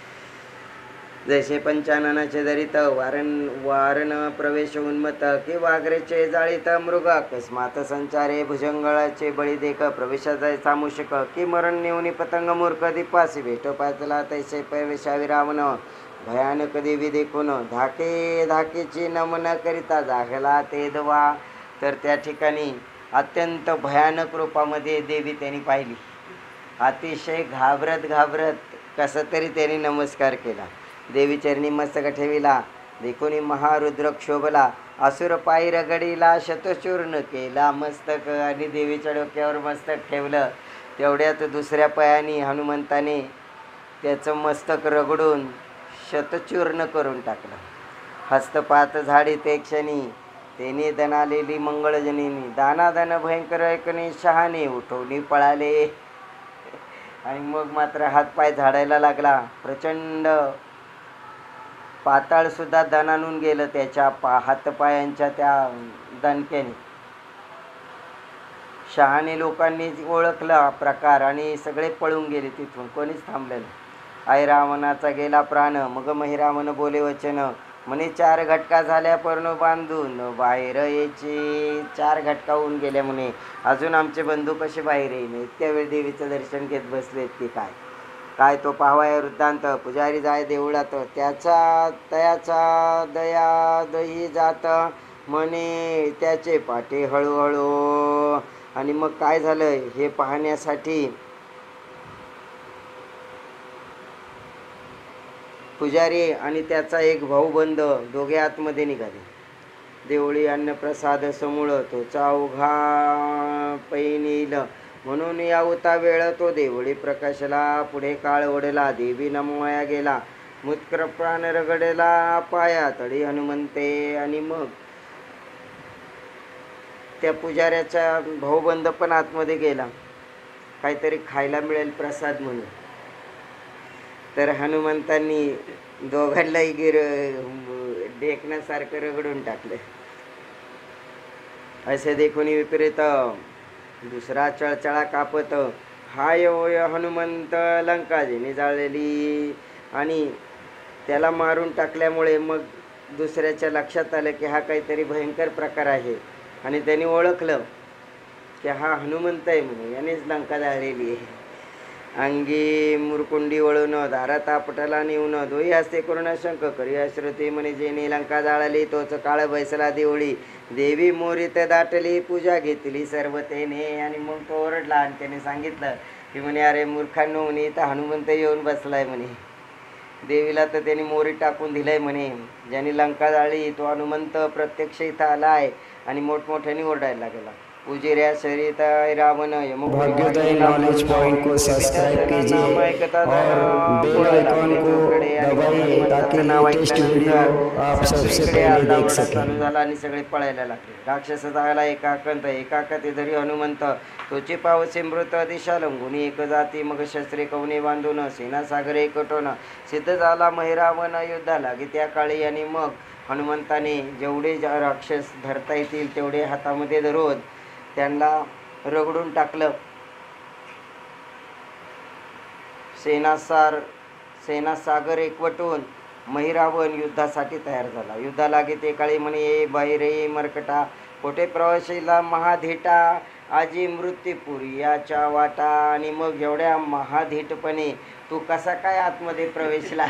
जैसे पंचाननाचे दरित वारण वारण प्रवेश उन्मत की वाघरेचे जाळीत मृग अकस्मात संचारे भुजंगळाचे बळी देख प्रवेशात जायचा मूषक की मरण नेऊनी पतंग मूर्ख दीपासी भेट पाचला तैसे प्रवेशावी रावण भयानक देवी देखून धाके धाकेची नमन करिता जागला ते दवा. तर त्या ठिकाणी अत्यंत भयानक रूपामध्ये देवी त्यांनी पाहिली. अतिशय घाबरत घाबरत कसं तरी त्यांनी नमस्कार केला. देवी चरणी मस्तक ठेविला, देखुनी महारुद्र क्षोभला, असुर पायी रगडीला शतचूर्ण केला मस्तक. आणि देवीच्या डोक्यावर मस्तक ठेवलं. तेवढ्यात दुसऱ्या पायाने हनुमंताने त्याचं मस्तक रगडून शतचूर्ण करून टाकलं. हस्तपात झाडी ते क्षणी तेने दनालेली मंगळजनीनी दानादान भयंकर ऐकणे शहाणे उठवणी पळाले. आणि मग मात्र हातपाय झाडायला लागला. प्रचंड पाताळ सुद्धा दणानून गेलं त्याच्या पा हातपायांच्या त्या दणक्याने. शहाणे लोकांनी ओळखला प्रकार आणि सगळे पळून गेले तिथून, कोणीच थांबलेलं. आई रावणाचा गेला प्राण. मग महिरावण बोले वचन म्हणे चार घटका झाल्या पर्ण बांधून बाहेर यायचे. चार घटका होऊन गेल्या म्हणे, अजून आमचे बंधू कसे बाहेर येईल. त्यावेळी देवीचं दर्शन घेत बसलेत की काय काय तो पाहावाय वृत्तांत. पुजारी जाय देवळात त्याचा तयाचा दया दही जात म्हणे त्याचे पाठी हळूहळू. आणि मग काय झालं हे पाहण्यासाठी पुजारी आणि त्याचा एक भाऊबंद दोघे आतमध्ये निघाले. देवळी अन्नप्रसाद समूळ तो चौघा पैनील म्हणून यावता वेळ तो देवळी प्रकाशला. पुढे काळ ओढला देवी नमवाया गेला, मुत्कर प्राण रगडला पाया तळी हनुमंते. आणि मग त्या पुजाऱ्याचा भाऊबंद पण आतमध्ये गेला, काहीतरी खायला मिळेल प्रसाद म्हणून. तर हनुमंतांनी दोघांनाही गिर डेकण्यासारखं रगडून टाकलं. असे देखून विपरीत दुसरा चळचळा कापत हाय होय हनुमंत लंकाजीने जाळलेली. आणि त्याला मारून टाकल्यामुळे मग दुसऱ्याच्या लक्षात आलं की हा काहीतरी भयंकर प्रकार आहे. आणि त्यांनी ओळखलं की हा हनुमंत आहे म्हणून, यानेच लंका जाळलेली आहे. अंगी मुरकुंडी वळून दारात आपटाला नेऊन दोही हस्ते करुणा शंक करी श्रुती म्हणे जेने लंका जाळली तोच काळ बैसला देवळी. देवी मोरीत दाटली पूजा घेतली सर्व तेने. आणि मग तो ओरडला आणि त्याने सांगितलं की म्हणे अरे मूर्खांनो म्हणे इथं हनुमंत येऊन बसलाय म्हणे. देवीला तर त्यांनी मोरी टाकून दिलंय म्हणे. ज्याने लंका जाळली तो हनुमंत प्रत्यक्ष इथं आला आहे. आणि मोठमोठ्याने ओरडायला लागला. उजिऱ्या शरीत रावण भाग्योदय नॉलेज पॉइंट को सब्सक्राइब कीजिए और बेल आइकॉन को दबाइए ताकि लेटेस्ट वीडियो आप सबसे पहले देख सकें. झाला आणि सगळे पळायला लागले. राक्षस झाला एकाकंत एकाकते धरी हनुमंत तोची पावसे मृत दिशा लंगुनी एक जाती. मग शस्त्रे कवने बांधून सेना सागरे एकटोन सिद्ध झाला महिरावण युद्धाला की त्या काळी. आणि मग हनुमंताने जेवढे राक्षस धरता येतील तेवढे हातामध्ये धरून त्यांना रगडून टाकलं. सेनासार सेनासागर एकवटून महिरावण युद्धासाठी तयार झाला. युद्धालागे ते काळी म्हणे ये बाहेरे मरकटा कोठे प्रवाशीला महाधीटा आजी मृत्यूपुरी याच्या वाटा. आणि मग एवढ्या महाधीटपणे तू कसा काय आतमध्ये प्रवेशला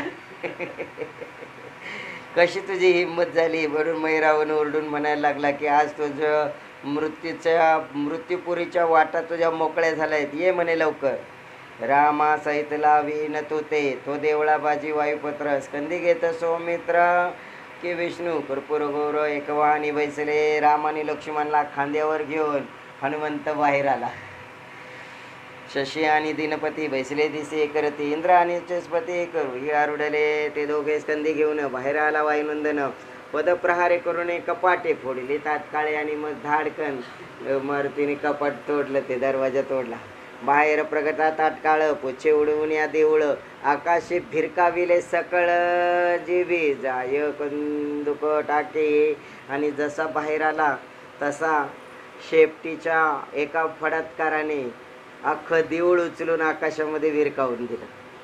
कशी तुझी हिंमत झाली. म्हणून महिरावण ओरडून म्हणायला लागला की आज तुझं मृत्यूच्या मृत्यूपुरीच्या वाटा तुझ्या मोकळ्या झाल्या आहेत, ये म्हणे लवकर. रामा सहित लावी न तू ते तो देवळा बाजी वायुपत्र स्कंदी घेत सौमित्र की विष्णू कर्पूर गौर एकवाहनी बैसले. रामाने लक्ष्मणला खांद्यावर घेऊन हनुमंत बाहेर आला. शशी आणि दिनपती बैसले दिसे करती इंद्र आणि चेस्पती करू ही आरुडले. ते दोघे स्कंदी घेऊन बाहेर आला वायुनंदन पदप्रहारे करून कपाटे फोडले तात्काळे. आणि मग धाडकन मारुतीने कपाट तोडलं, ते दरवाजा तोडला. बाहेर प्रगटा ताटकाळ पोचे उडवून या देऊळ आकाशी फिरकाविले सकळ जीवी जाय कंदुक टाके. आणि जसा बाहेर आला तसा शेपटीच्या एका फडात्काराने अख्खं देऊळ उचलून आकाशामध्ये विरकावून दिलं.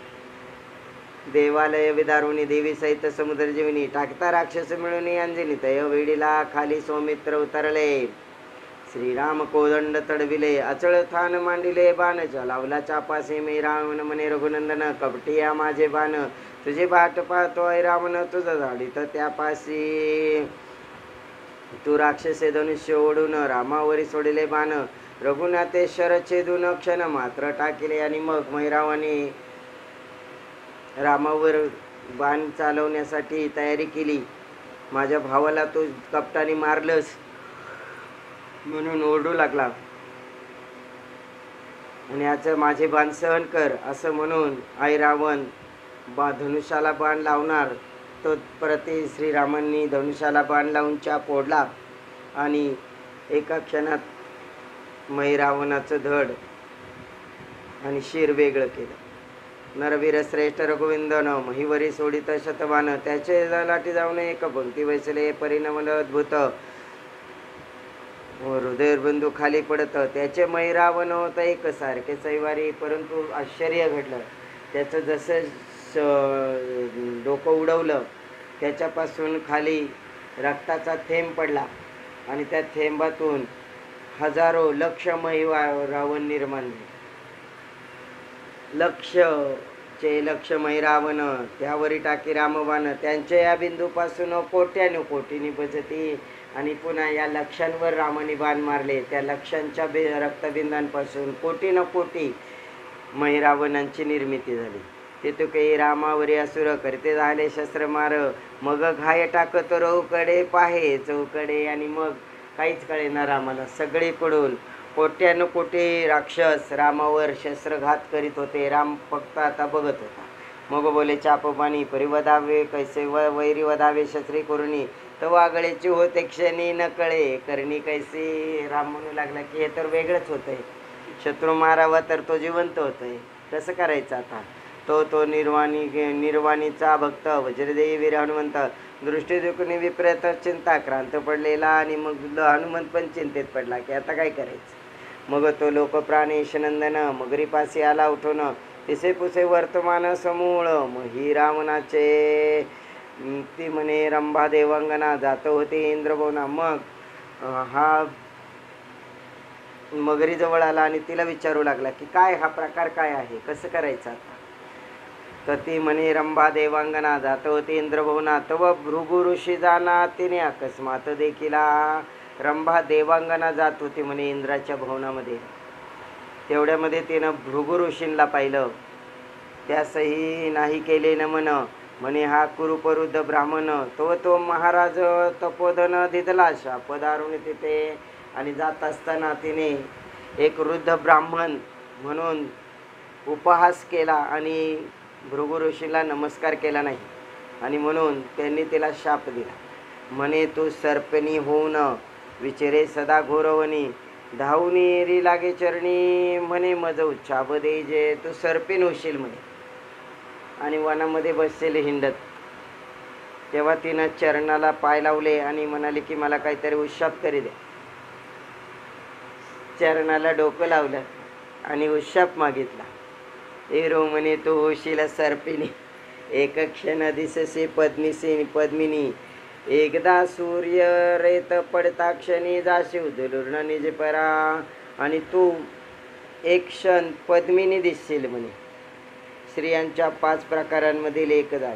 देवालय विदारुणी देवी सहित समुद्र जीवनी टाकता राक्षस मिळून अंजनी तय वेडीला खाली सौमित्र उतरले. श्रीराम कोदंड तडविले अचळ थान मांडिले बाण लावला चापासे मी रावण म्हणे रघुनंदन कपटिया माझे बाण तुझे बाट पाहतोय रावण तुझं झाडी तर त्यापाशी. तू राक्षसे धनुष्य ओढून रामावरी सोडले बाण रघुनाथेश्वर छेदून क्षण मात्र टाकिले. आणि मग मैरावाने रामावर बाण चालवण्यासाठी तयारी केली. माझ्या भावाला तू कपटाने मारलंस म्हणून ओरडू लागला आणि याचं माझे बाण सहन कर असं म्हणून आई रावण बा धनुष्याला बाण लावणार तो प्रति श्रीरामांनी धनुष्याला बाण लावून चाप ओढला आणि एका क्षणात मैरावणाचं धड आणि शिर वेगळं केलं. नरवीर श्रेष्ठ रघुविंदन महिवरी सोडित शतवान त्याचे लाटी जाऊन एक पंक्ती वैसले परिणाम अद्भुत हृदयबंधू खाली पडत त्याचे मैरावण होतं एक सारखे सैवारी. परंतु आश्चर्य घडलं, त्याचं जसं डोकं उडवलं त्याच्यापासून खाली रक्ताचा थेंब पडला आणि त्या थेंबातून हजारो लक्ष मैवा रावण निर्माण झाले. लक्षचे लक्ष मैरावण त्यावरी टाकी रामबाण त्यांच्या या बिंदूपासून कोट्यानु कोटीनी बजती. आणि पुन्हा या लक्षांवर रामाने बाण मारले. त्या लक्षांच्या बे रक्तबिंदांपासून कोटी न कोटी मैरावणांची निर्मिती झाली. ते तो काही रामावरी असुर करते झाले शस्त्र मार मग घाय टाकत रौकडे पाहे चौकडे. आणि मग काहीच कळेना रामाला, सगळीकडून कोट्यानु कोटी राक्षस रामावर शस्त्रघात करीत होते. राम फक्त आता बघत होता. मग बोले चापपाणी परिवधावे कैसे व वैरी वधावे शस्त्री करुणी तर आगळेची होते क्षणी न कळे करणी कैसे. राम म्हणू लागला की हे तर वेगळंच होतंय, शत्रू मारावा तर तो जिवंत होतोय, कसं करायचं आता. तो तो निर्वाणी निर्वाणीचा भक्त वज्रदेवी वीर हनुमंत दृष्टी दुखणी विपरीत चिंता क्रांत पडलेला. आणि मग हनुमंत पण चिंतेत पडला की आता काय करायचं. मग तो लोकप्राणेश नंदन मगरीपासी आला उठून तिसे पुसे वर्तमान समूळ मही रावणाचे ती म्हणे रंभा देवांगना जात होते इंद्रभवना. मग हा मगरीजवळ आला आणि तिला विचारू लागला की काय हा प्रकार काय आहे, कसं करायचं आता. तर ती म्हणे रंभा देवांगना जात होती इंद्रभवना तव भृगु ऋषी जाना. तिने अकस्मात देखीला रंभा देवांगना जात होती म्हणे इंद्राच्या भवनामध्ये. तेवढ्यामध्ये तिनं भृगु ऋषींना पाहिलं. त्यासही नाही केले नमन म्हणे हा कुरुपरुद्ध ब्राह्मण. तो तो महाराज तपोधन दिदला शाप दारुण तिथे. आणि जात असताना तिने एक वृद्ध ब्राह्मण म्हणून उपहास केला आणि भृगु ऋषीला नमस्कार केला नाही. आणि म्हणून त्यांनी तिला शाप दिला म्हणे तू सर्पणी होऊन विचारे सदा घोरवणी धावून री लागे चरणी म्हणे मज उच्छाब दे जे तू सर्पीन होशील म्हणे. आणि वनामध्ये बसलेले हिंडत तेव्हा तिनं चरणाला पाय लावले आणि म्हणाले की मला काहीतरी उशाप तरी दे. चरणाला डोकं लावलं आणि उशाप मागितला. एरो म्हणे तो होशील सर्पिणी, एक क्षण दिससे पद्मिसी पद्मिनी, एकदा सूर्य रेत पडता क्षणी जाशी उधळून निज परा, आणि तू एक क्षण पद्मिनी दिसशील म्हणे. स्त्रियांच्या पाच प्रकारांमधील एक जाय.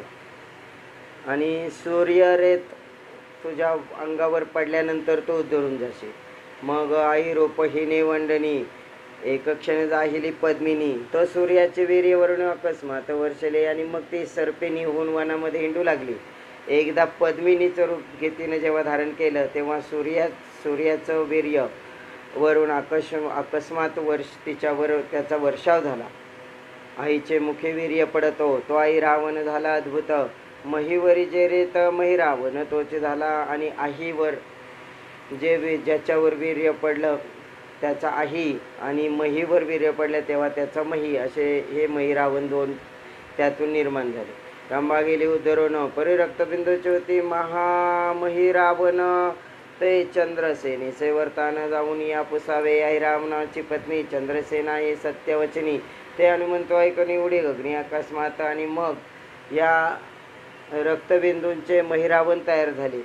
आणि सूर्य रेत तुझ्या अंगावर पडल्यानंतर तो उधळून जाशील. मग आई रोपहिने वंडनी, एक क्षण जाहिली पद्मिनी, तो सूर्याचे वीर्यवरून अकस्मात वर्षले, आणि मग ती सर्पिणी होऊन वनामध्ये हिंडू लागली. एकदा पद्मिनीचं रूप घेतीनं जेव्हा धारण केलं तेव्हा सूर्या सूर्याचं वीर्य वरून आकश अकस्मात वर्ष तिच्यावर त्याचा वर्षाव झाला. आईचे मुखे वीर्य पडतो, तो आई रावण झाला अद्भुत, महीवरी जे रेत मही रावण तोच झाला. आणि आहीवर जे वी ज्याच्यावर वीर्य पडलं त्याचा आही, आणि महीवर वीर्य पडलं तेव्हा त्याचा मही, असे हे मही रावण दोन त्यातून निर्माण झाले. रंभा गेली उद्धरून, परी रक्तबिंदूची होती महामही रावण, ते चंद्रसेनेचे वर्तान जाऊन या पुसावे. आई रावणाची पत्नी चंद्रसेना हे सत्यवचनी, ते हनुमंत ऐकून उडी गगनी अकस्मात. आणि मग या रक्तबिंदूंचे महिरावण तयार झाले.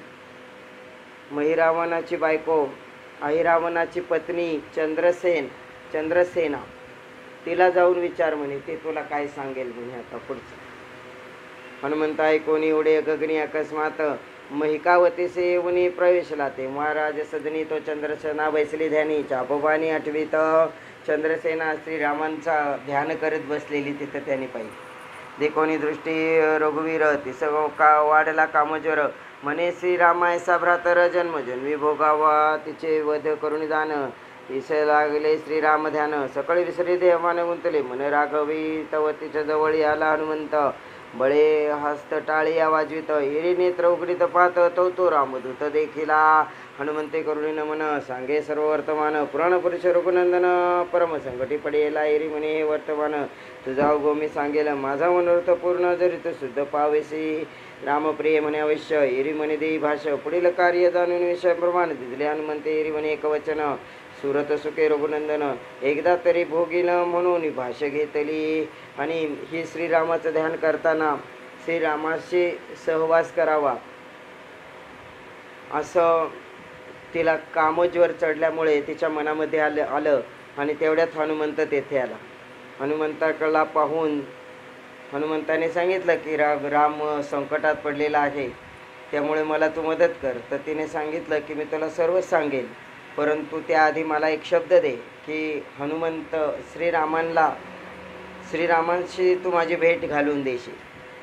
महिरावणाची बायको अहिरावणाची पत्नी चंद्रसेन चंद्रसेना, तिला जाऊन विचार म्हणे, ते तुला काय सांगेल म्हणे आता पुढचं. हनुमंत ऐकून एवढे गगनी अकस्मात, महिकावतीसे येऊन प्रवेशला. ते महाराज सदनी तो चंद्रसेना बैसली ध्यानी, चापोबानी आठवीत चंद्रसेना श्रीरामांचा ध्यान करत बसलेली तिथं त्यांनी पाहिजे. देखोनी दृष्टी रघुवीर, तिस का वाढला कामज्वर, म्हणे श्रीरामायसा भ्रातर जन्मजन्मी भोगावा, तिचे वध करून जाण. तिसे लागले श्रीराम ध्यान, सकळी विसरी देवान गुंतले, मन राघवी तव तिच्या जवळी आला हनुमंत. बळे हस्त टाळी वाजवित, हिरी नेत्र उघडीत पाहत, तो तो रामदूत देखिला. हनुमंते करुणी नमन, सांगे सर्व वर्तमान, पुराण पुरुष रघुनंदन, परम संकटी पडेला. हिरी म्हणे हे वर्तमान, तुझा अवघो मी सांगेल, माझा मनोरथ पूर्ण जरी तू शुद्ध पावेसी. रामप्रिय म्हणे अवश्य, हिरी म्हणे देई भाष, पुढील कार्य जाणून विषय प्रमाण दिसले. हनुमंते हिरी म्हणे एक वचन, सुरत सुखे रघुनंदन, एकदा तरी भोगील म्हणून भाष्य घेतली. आणि ही श्रीरामाचं ध्यान करताना श्रीरामाशी सहवास करावा असं तिला कामज्वर चढल्यामुळे तिच्या मनामध्ये आलं आलं आणि तेवढ्यात हनुमंत तेथे आला. हनुमंताकडला पाहून हनुमंताने सांगितलं की रा राम संकटात पडलेला आहे, त्यामुळे मला तू मदत कर. तर तिने सांगितलं की मी तुला सर्वच सांगेल, परंतु त्याआधी मला एक शब्द दे की हनुमंत श्रीरामांना श्रीरामांशी तू माझी भेट घालून देशील.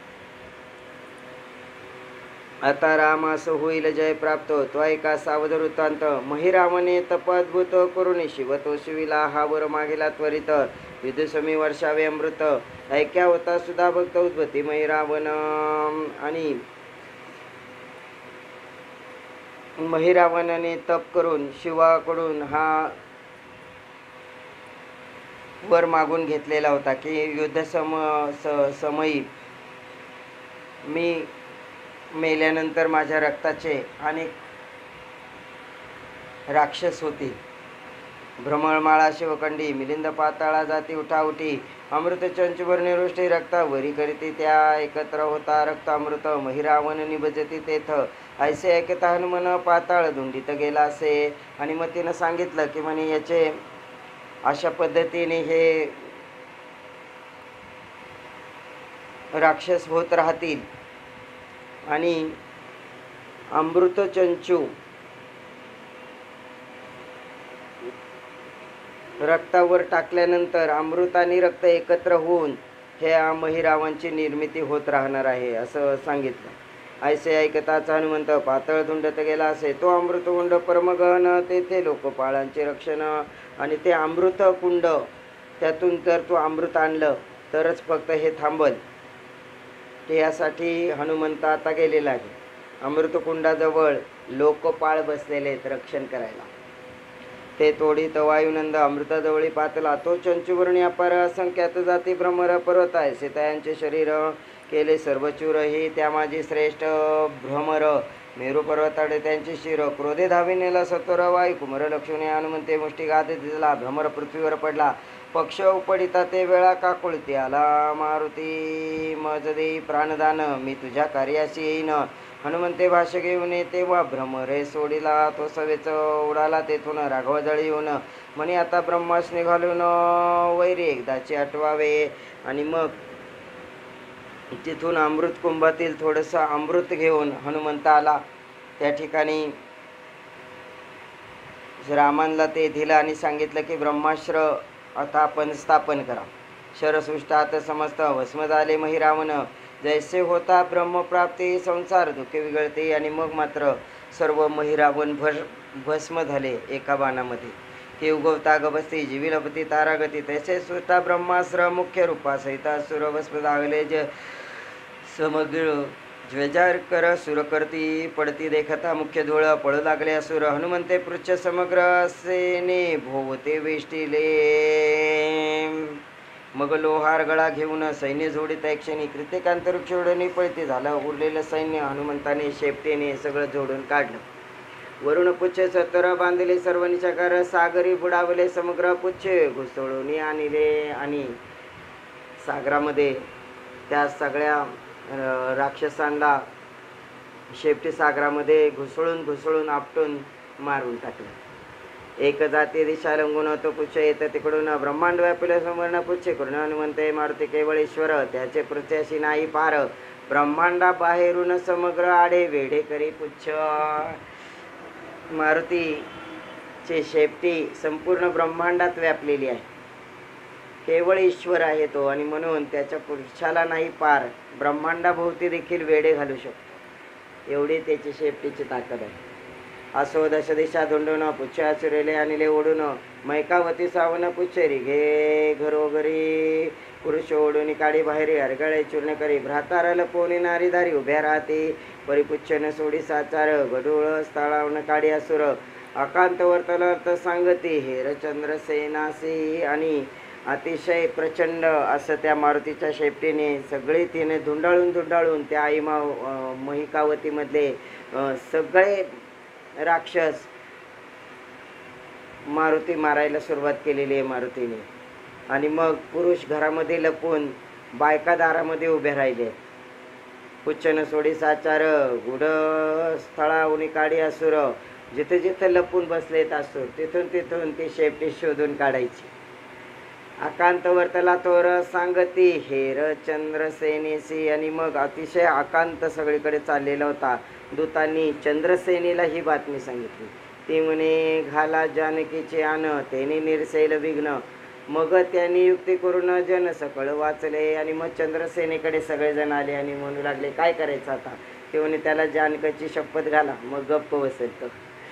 आता रामास होईल जय प्राप्त, तो ऐका सावध वृत्तांत. महिरावणे तप अद्भुत करुणी शिव तो शिविला, हा वर मागेला त्वरित, विदुषमी वर्षावे अमृत. ऐक्या होता सुद्धा भक्त उद्भती महिरावण. आणि महिरावणाने तप करून शिवाकडून हा वर मागून घेतलेला होता की युद्ध सम स समयी मी मेल्यानंतर माझ्या रक्ताचे अनेक राक्षस होती. भ्रमळमाळा शिवखंडी, मिलिंद पाताळा जाती उठाउठी, अमृत चंचुवर निरुष्टी, रक्तावरी करीती त्या एकत्र होता रक्त अमृत. महिरावण निभजती तेथ, ऐसे ऐकता हनुमन पाताळ धुंडीत गेला असे. आणि मग तिनं सांगितलं की म्हणे याचे अशा पद्धतीने हे राक्षस होत राहतील. आणि अमृत चंचू रक्तावर टाकल्यानंतर अमृत आणि रक्त एकत्र होऊन ह्या महिरावांची निर्मिती होत राहणार आहे असं सांगितलं. ऐसे ऐकताच हनुमंत पातळ धुंडत गेला असे. तो अमृतकुंड परमगहन, तेथे लोकपाळांचे रक्षण. आणि ते अमृत कुंड, त्यातून जर तू अमृत आणलं तरच फक्त हे थांबल. ते यासाठी हनुमंत आता गेलेला आहे. अमृतकुंडाजवळ लोकपाळ बसलेले आहेत रक्षण करायला. ते तोडीत वायुनंद अमृताजवळी पातला, तो चंचुवर्णी अपार असंख्यात जाती भ्रमर पर्वत आहे. सीतायांचे शरीर केले सर्वचूर, ही त्या माझी श्रेष्ठ भ्रमर. मेरू पर्वताडे त्यांचे शिर, क्रोधे धावी नेला सत्वर वायू कुमर लक्ष्मणे. हनुमंते मुष्टिघात दिला, भ्रमर पृथ्वीवर पडला. पक्ष उपडिता ते वेळा काकुळती आला मारुती मज देई प्राणदान मी तुझ्या कार्याशी येईन. हनुमंते भाष्य घेऊन तेव्हा भ्रमरे सोडिला तो सवेच उडाला तेथून राघव जळी येऊन म्हणे आता ब्रह्मास निघालून वैरी एकदाचे आठवावे. आणि मग तिथून अमृत कुंभातील थोडंसं अमृत घेऊन हनुमंत आला. त्या ठिकाणी रामांना ते दिलं आणि सांगितलं की ब्रह्मास्त्र आता आपण स्थापन करा. शरसृष्टात समस्त भस्म झाले महिरावण जैसे होता ब्रह्मप्राप्ती संसार दुःखे विगळते. आणि मग मात्र सर्व महिरावण भस भस्म झाले एका बाणामध्ये. ते उगवता गबसती जीवी लभती तारागती तैसे सुता ब्रह्मास्त्र मुख्य रूपा सहिता सुर भस्म लागले ज समग्र ज्वेजार कर सुर करती पडती देखता मुख्य धूळ पळू लागले असुर. हनुमंते पृच्छ समग्र सेने भोवते वेष्टिले मग लोहार गळा घेऊन सैन्य जोडीत क्षणी कृत्यकांतरुक्ष उडणी पळती झालं. उरलेलं सैन्य हनुमंताने शेपटेने सगळं जोडून काढलं. वरुण पुच्छ सतर बांधले सर्व निशाकार सागरी बुडावले समग्र पुच्छ घुसळून आणले. आणि सागरामध्ये त्या सगळ्या राक्षसांना शेपटी सागरामध्ये घुसळून घुसळून आपटून मारून टाकलं. एक जाती दिशा लंगून तो पुच्छ येत तिकडून ब्रह्मांड व्यापिले समर्ण पुच्छ करून हनुमंते मारुती केवळ ईश्वर त्याचे पृथ्याशी नाही पार ब्रह्मांडा बाहेरून समग्र आडे वेढे करी पुच्छ. मारुतीची शेपटी संपूर्ण ब्रह्मांडात व्यापलेली आहे. केवळ ईश्वर आहे तो आणि म्हणून त्याच्या पुरुषाला नाही पार ब्रह्मांडाभोवती देखील वेढे घालू शकतो एवढी त्याची शेपटीची ताकद आहे. असो दश दिशा धुंडून पुच्छ आचुरेले आणले ओढून मैकावती सावन पुच्छेरी घे घरोघरी पुरुष ओढून काढी बाहेरी हरगळे चूर्ण करी भ्रातार लपवणी नारीदारी उभ्या राहते परिपुच्छन सोडी साचार गडूळ स्थळावून काढी असुर अकांत वर्तल अर्थ सांगती हेर चंद्रसेनासी. आणि अतिशय प्रचंड असं त्या मारुतीच्या शेपटीने सगळे तिने धुंडाळून धुंडाळून त्या आईमा महिकावतीमधले सगळे राक्षस मारुती मारायला सुरुवात केलेली आहे मारुतीने. आणि मग पुरुष घरामध्ये लपून बायका दारामध्ये उभे राहिले. पुच्छन सोडी साचार गुढ स्थळावून काढी असुर जिथे जिथे लपून बसलेत असुर तिथून तिथून ती शेपटी शोधून काढायची. आकांत वर्तला तोर सांगती हेर चंद्रसेनेसी. आणि मग अतिशय आकांत सगळीकडे चाललेला होता. दूतांनी चंद्रसेनीला ही बातमी सांगितली. ती म्हणे घाला जानकीचे आन तेने निरसेल विघ्न. मग त्यांनी युक्ती करून जन सकळ वाचले. आणि मग चंद्रसेनेकडे सगळेजण आले आणि म्हणू लागले काय करायचं आता. ते म्हणे त्याला जानकाची शपथ घाला मग गप्प बसेल तो.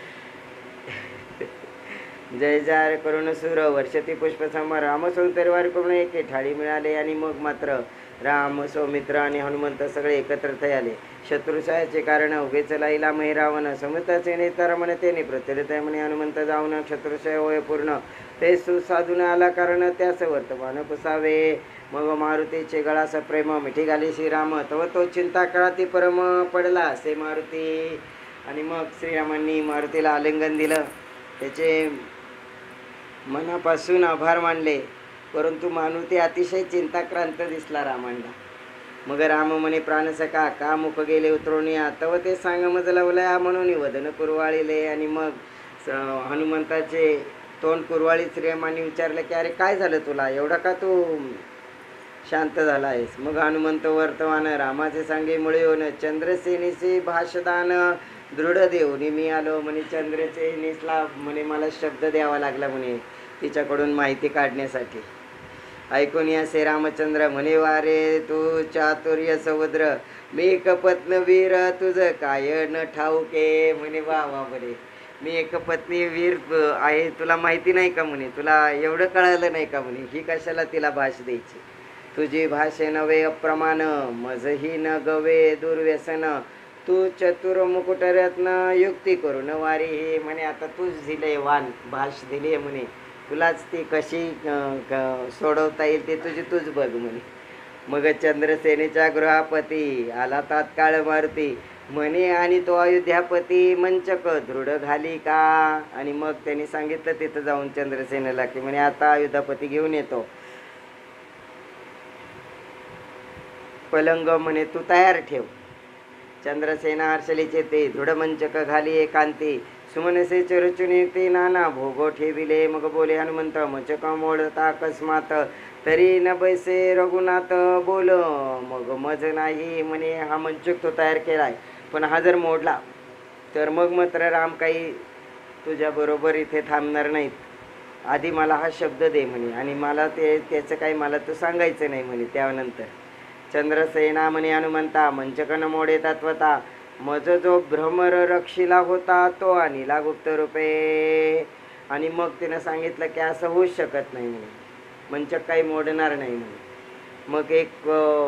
जय जार करुण सुर वर्षती पुष्पसमर राम सौंदर्यवार करून एके ठाळी मिळाले. आणि मग मात्र राम सौमित्र आणि हनुमंत सगळे एकत्र थयाले. शत्रुसायाचे कारण उगेच लाईला महिरावण समुद्राचे नेता म्हणे त्याने प्रचलित आहे म्हणे हनुमंत जाऊन शत्रुशय होय पूर्ण ते सुसाधून आला कारण त्यास वर्तमान पुसावे. मग मारुतीचे गळास प्रेम मिठी घाली श्रीराम तव तो चिंता काळाती परम पडला असे मारुती. आणि मग श्रीरामांनी मारुतीला आलिंगन दिलं. त्याचे मनापासून आभार मानले. परंतु मारुती अतिशय चिंताक्रांत दिसला रामांना. मग राम म्हणे प्राणसखा का मुख गेले उतरून या तव ते सांग मज लवलया म्हणून वदन कुरवाळीले. आणि मग हनुमंताचे तोंड कुरवाळी श्रीरामांनी विचारलं की अरे काय झालं तुला एवढा का तू शांत झाला आहेस. मग हनुमंत वर्तमान रामाचे सांगे मुळे येऊन चंद्रसेनीचे भाषदान दृढ देऊन मी आलो म्हणे. चंद्रसेनीसला म्हणे मला शब्द द्यावा लागला म्हणे तिच्याकडून माहिती काढण्यासाठी. ऐकून या श्री रामचंद्र म्हणे वारे तू चातुर्य समुद्र मी कपत्न वीर तुझं काय न ठाऊके. म्हणे वा वा म्हणे मी एक पत्नी वीर आहे तुला माहिती नाही का म्हणे तुला एवढं कळालं नाही का म्हणे. ही कशाला तिला भाष द्यायची. तुझी भाषे नवे अप्रमाण मजही न गवे दुर्व्यसन तू चतुर मुकुटरत्न युक्ती करून वारी. हे म्हणे आता तूच दिले वान भाष दिली आहे म्हणे तुलाच ती कशी सोडवता येईल ते तुझी तूच बघ म्हणे. मग चंद्रसेनेच्या गृहापती आला तात्काळ मारुती म्हणे आणि तो अयोध्यापती मंचक दृढ घाली का. आणि मग त्यांनी सांगितलं तिथं जाऊन चंद्रसेनाला की म्हणे आता अयोध्यापती घेऊन येतो. पलंग म्हणे तू तयार ठेव. चंद्रसेना हर्षलीचे ते दृढ मंचक घाली एकांती सुमनसे चरचुनी ते नाना भोगो ठेविले. मग बोले हनुमंत मंचक मोडता अकस्मात तरी न बैसे रघुनाथ बोल. मग मज नाही म्हणे हा मंचक तो तयार केलाय पण हा जर मोडला तर मग मात्र राम काही तुझ्याबरोबर इथे थांबणार नाहीत. आधी मला हा शब्द दे म्हणे आणि मला ते त्याचं काही मला तू सांगायचं नाही म्हणे. त्यानंतर चंद्रसेना म्हणे हनुमंता मंचक न मोडे तत्वता मज जो भ्रमर रक्षिला होता तो आणिला गुप्त रूपे. आणि मग तिनं सांगितलं की असं होऊच शकत नाही म्हणे, मंचक काही मोडणार नाही म्हणे. मग एक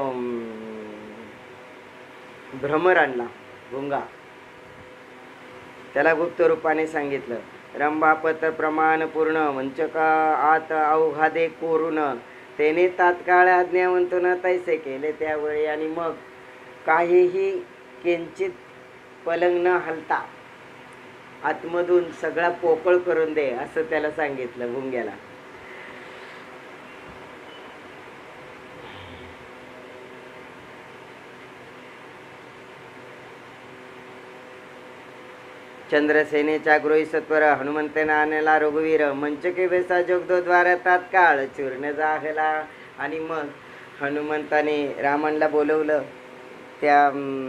भ्रमर आणला भुंगा, त्याला गुप्त रूपाने सांगितलं रंभापत्र प्रमाण पूर्ण मंचक आत अवघादे कोरून त्याने तात्काळ आज्ञावंतून तैसे केले त्यावेळी. आणि मग काहीही किंचित पलंग न हलता आतमधून सगळा पोकळ करून दे असं त्याला सांगितलं भुंग्याला. चंद्रसेनेच्या गृहीसत्वर हनुमंतेने आणला रघुवीर मंचके बेसा जोगदो द्वार तात्काळ चूर्ण जाहला. आणि मग हनुमंताने रामांना बोलवलं. त्या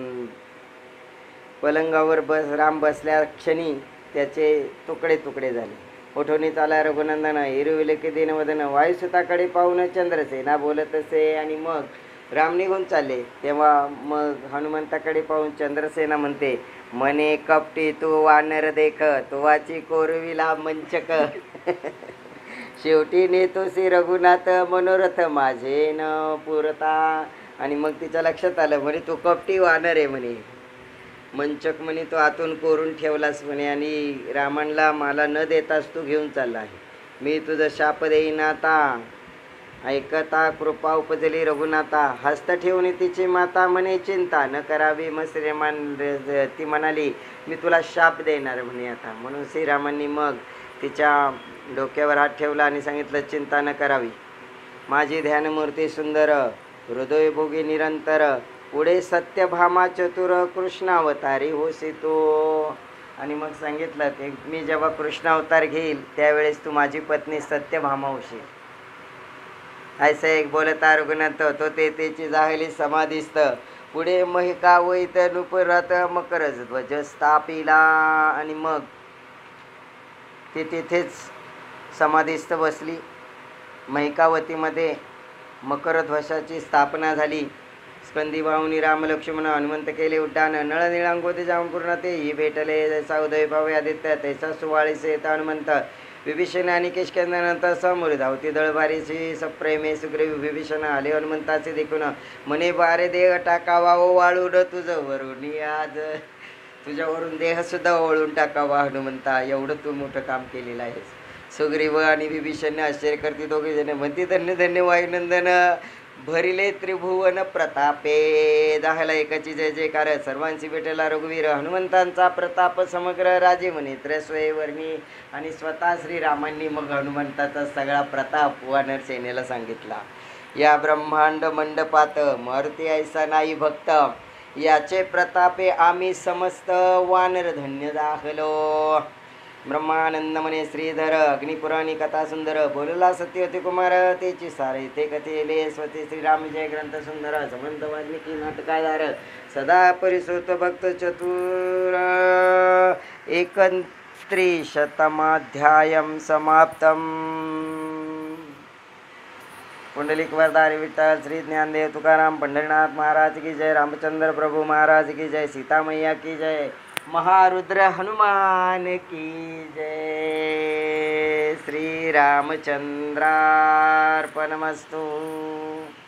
पलंगावर बस राम बसल्या क्षणी त्याचे तुकडे तुकडे झाले. उठवणी चाला रघुनंदन हिरविले की दिनवदन वायुसुताकडे पाहून चंद्रसेना बोलत असे. आणि मग राम निघून चालले तेव्हा मग हनुमंताकडे पाहून चंद्रसेना म्हणते मने कपटी तू वानर देख तुवाची कोरविला मंचक शेवटी नेतोसी रघुनाथ मनोरथ माझे न पुरता. आणि मग तिच्या लक्षात आलं म्हणे तू कपटी वानर आहे म्हणे, मंचक म्हणे तो आतून कोरून ठेवलास म्हणे आणि रामांना मला न देतास तू घेऊन चालला आहे. मी तुझं शाप देईन आता ऐकता कृपा उपजली रघुनाथा. हस्त ठेवून तिची माता म्हणे चिंता न करावी. मग श्रीरामान ती म्हणाली मी तुला शाप देणार म्हणे आता. म्हणून श्रीरामांनी मग तिच्या डोक्यावर हात ठेवला आणि सांगितलं चिंता न करावी. माझी ध्यानमूर्ती सुंदर हृदयभोगी निरंतर पुढे सत्यभामा चतुर कृष्णावतारी होसी तू. आणि मग सांगितलं की मी जेव्हा कृष्णावतार घेईल त्यावेळेस तू माझी पत्नी सत्यभामा होशील. ऐसे एक बोलता रघुनाथ तो ते तेची जाहली समाधीस्थ पुढे महिका वैत नुपुरात मकरज ध्वज स्थापिला. आणि मग ती तिथेच समाधीस्थ बसली. महिकावतीमध्ये मकर ध्वजाची स्थापना झाली. स्कंदी वाहुनी राम लक्ष्मण हनुमंत केले उड्डाण नळ निळांगोती जांपूर्ण ते ही भेटले जैसा उदय भावे आदित्य तैसा सुवाळीसे येत हनुमंत. विभीषण आणि केशकंदनंतर समोर धावती दळभारीशी सप्रेमे सुग्रीव विभीषण आले हनुमंताचे देखून म्हणे बारे देह टाकावा ओ वाळून तुझं वरून आज तुझ्यावरून देह सुद्धा ओळून टाकावा हनुमंता, एवढं तू मोठं काम केलेलं आहेस. सुग्रीव आणि विभीषणने आश्चर्य करते दोघे जण म्हणते धन्य धन्य वायुनंदन भरिले त्रिभुवन प्रतापे. दाहला एकाची जय जयकार सर्वांची भेटला रघुवीर हनुमंतांचा प्रताप समग्र राजे म्हणे त्रयस्वयवर्णी. आणि स्वतः श्रीरामांनी मग हनुमंताचा सगळा प्रताप वानर सेनेला सांगितला. या ब्रह्मांड मंडपात मारुती ऐसा नाही भक्त याचे प्रतापे आम्ही समस्त वानर धन्य दाखलो. ब्रह्मानंद म्हणे श्रीधर अग्निपुराणी कथा सुंदर बोलला सत्यवती कुमार तेची सारे ते कथेले स्वते श्रीराम जय ग्रंथ सुंदर समंत वाल्मिकी नाटकादार सदा परिसोत भक्त चतुर एकत्रिशतमाध्यायम समाप्तम. पुंडलिक वरदारी विठ्ठल श्री ज्ञानदेव तुकाराम पंढरीनाथ महाराज की जय. रामचंद्र प्रभु महाराज की जय. सीता मैया की जय. महारुद्र हनुमान की जय. श्री रामचंद्रार्पणमस्तु.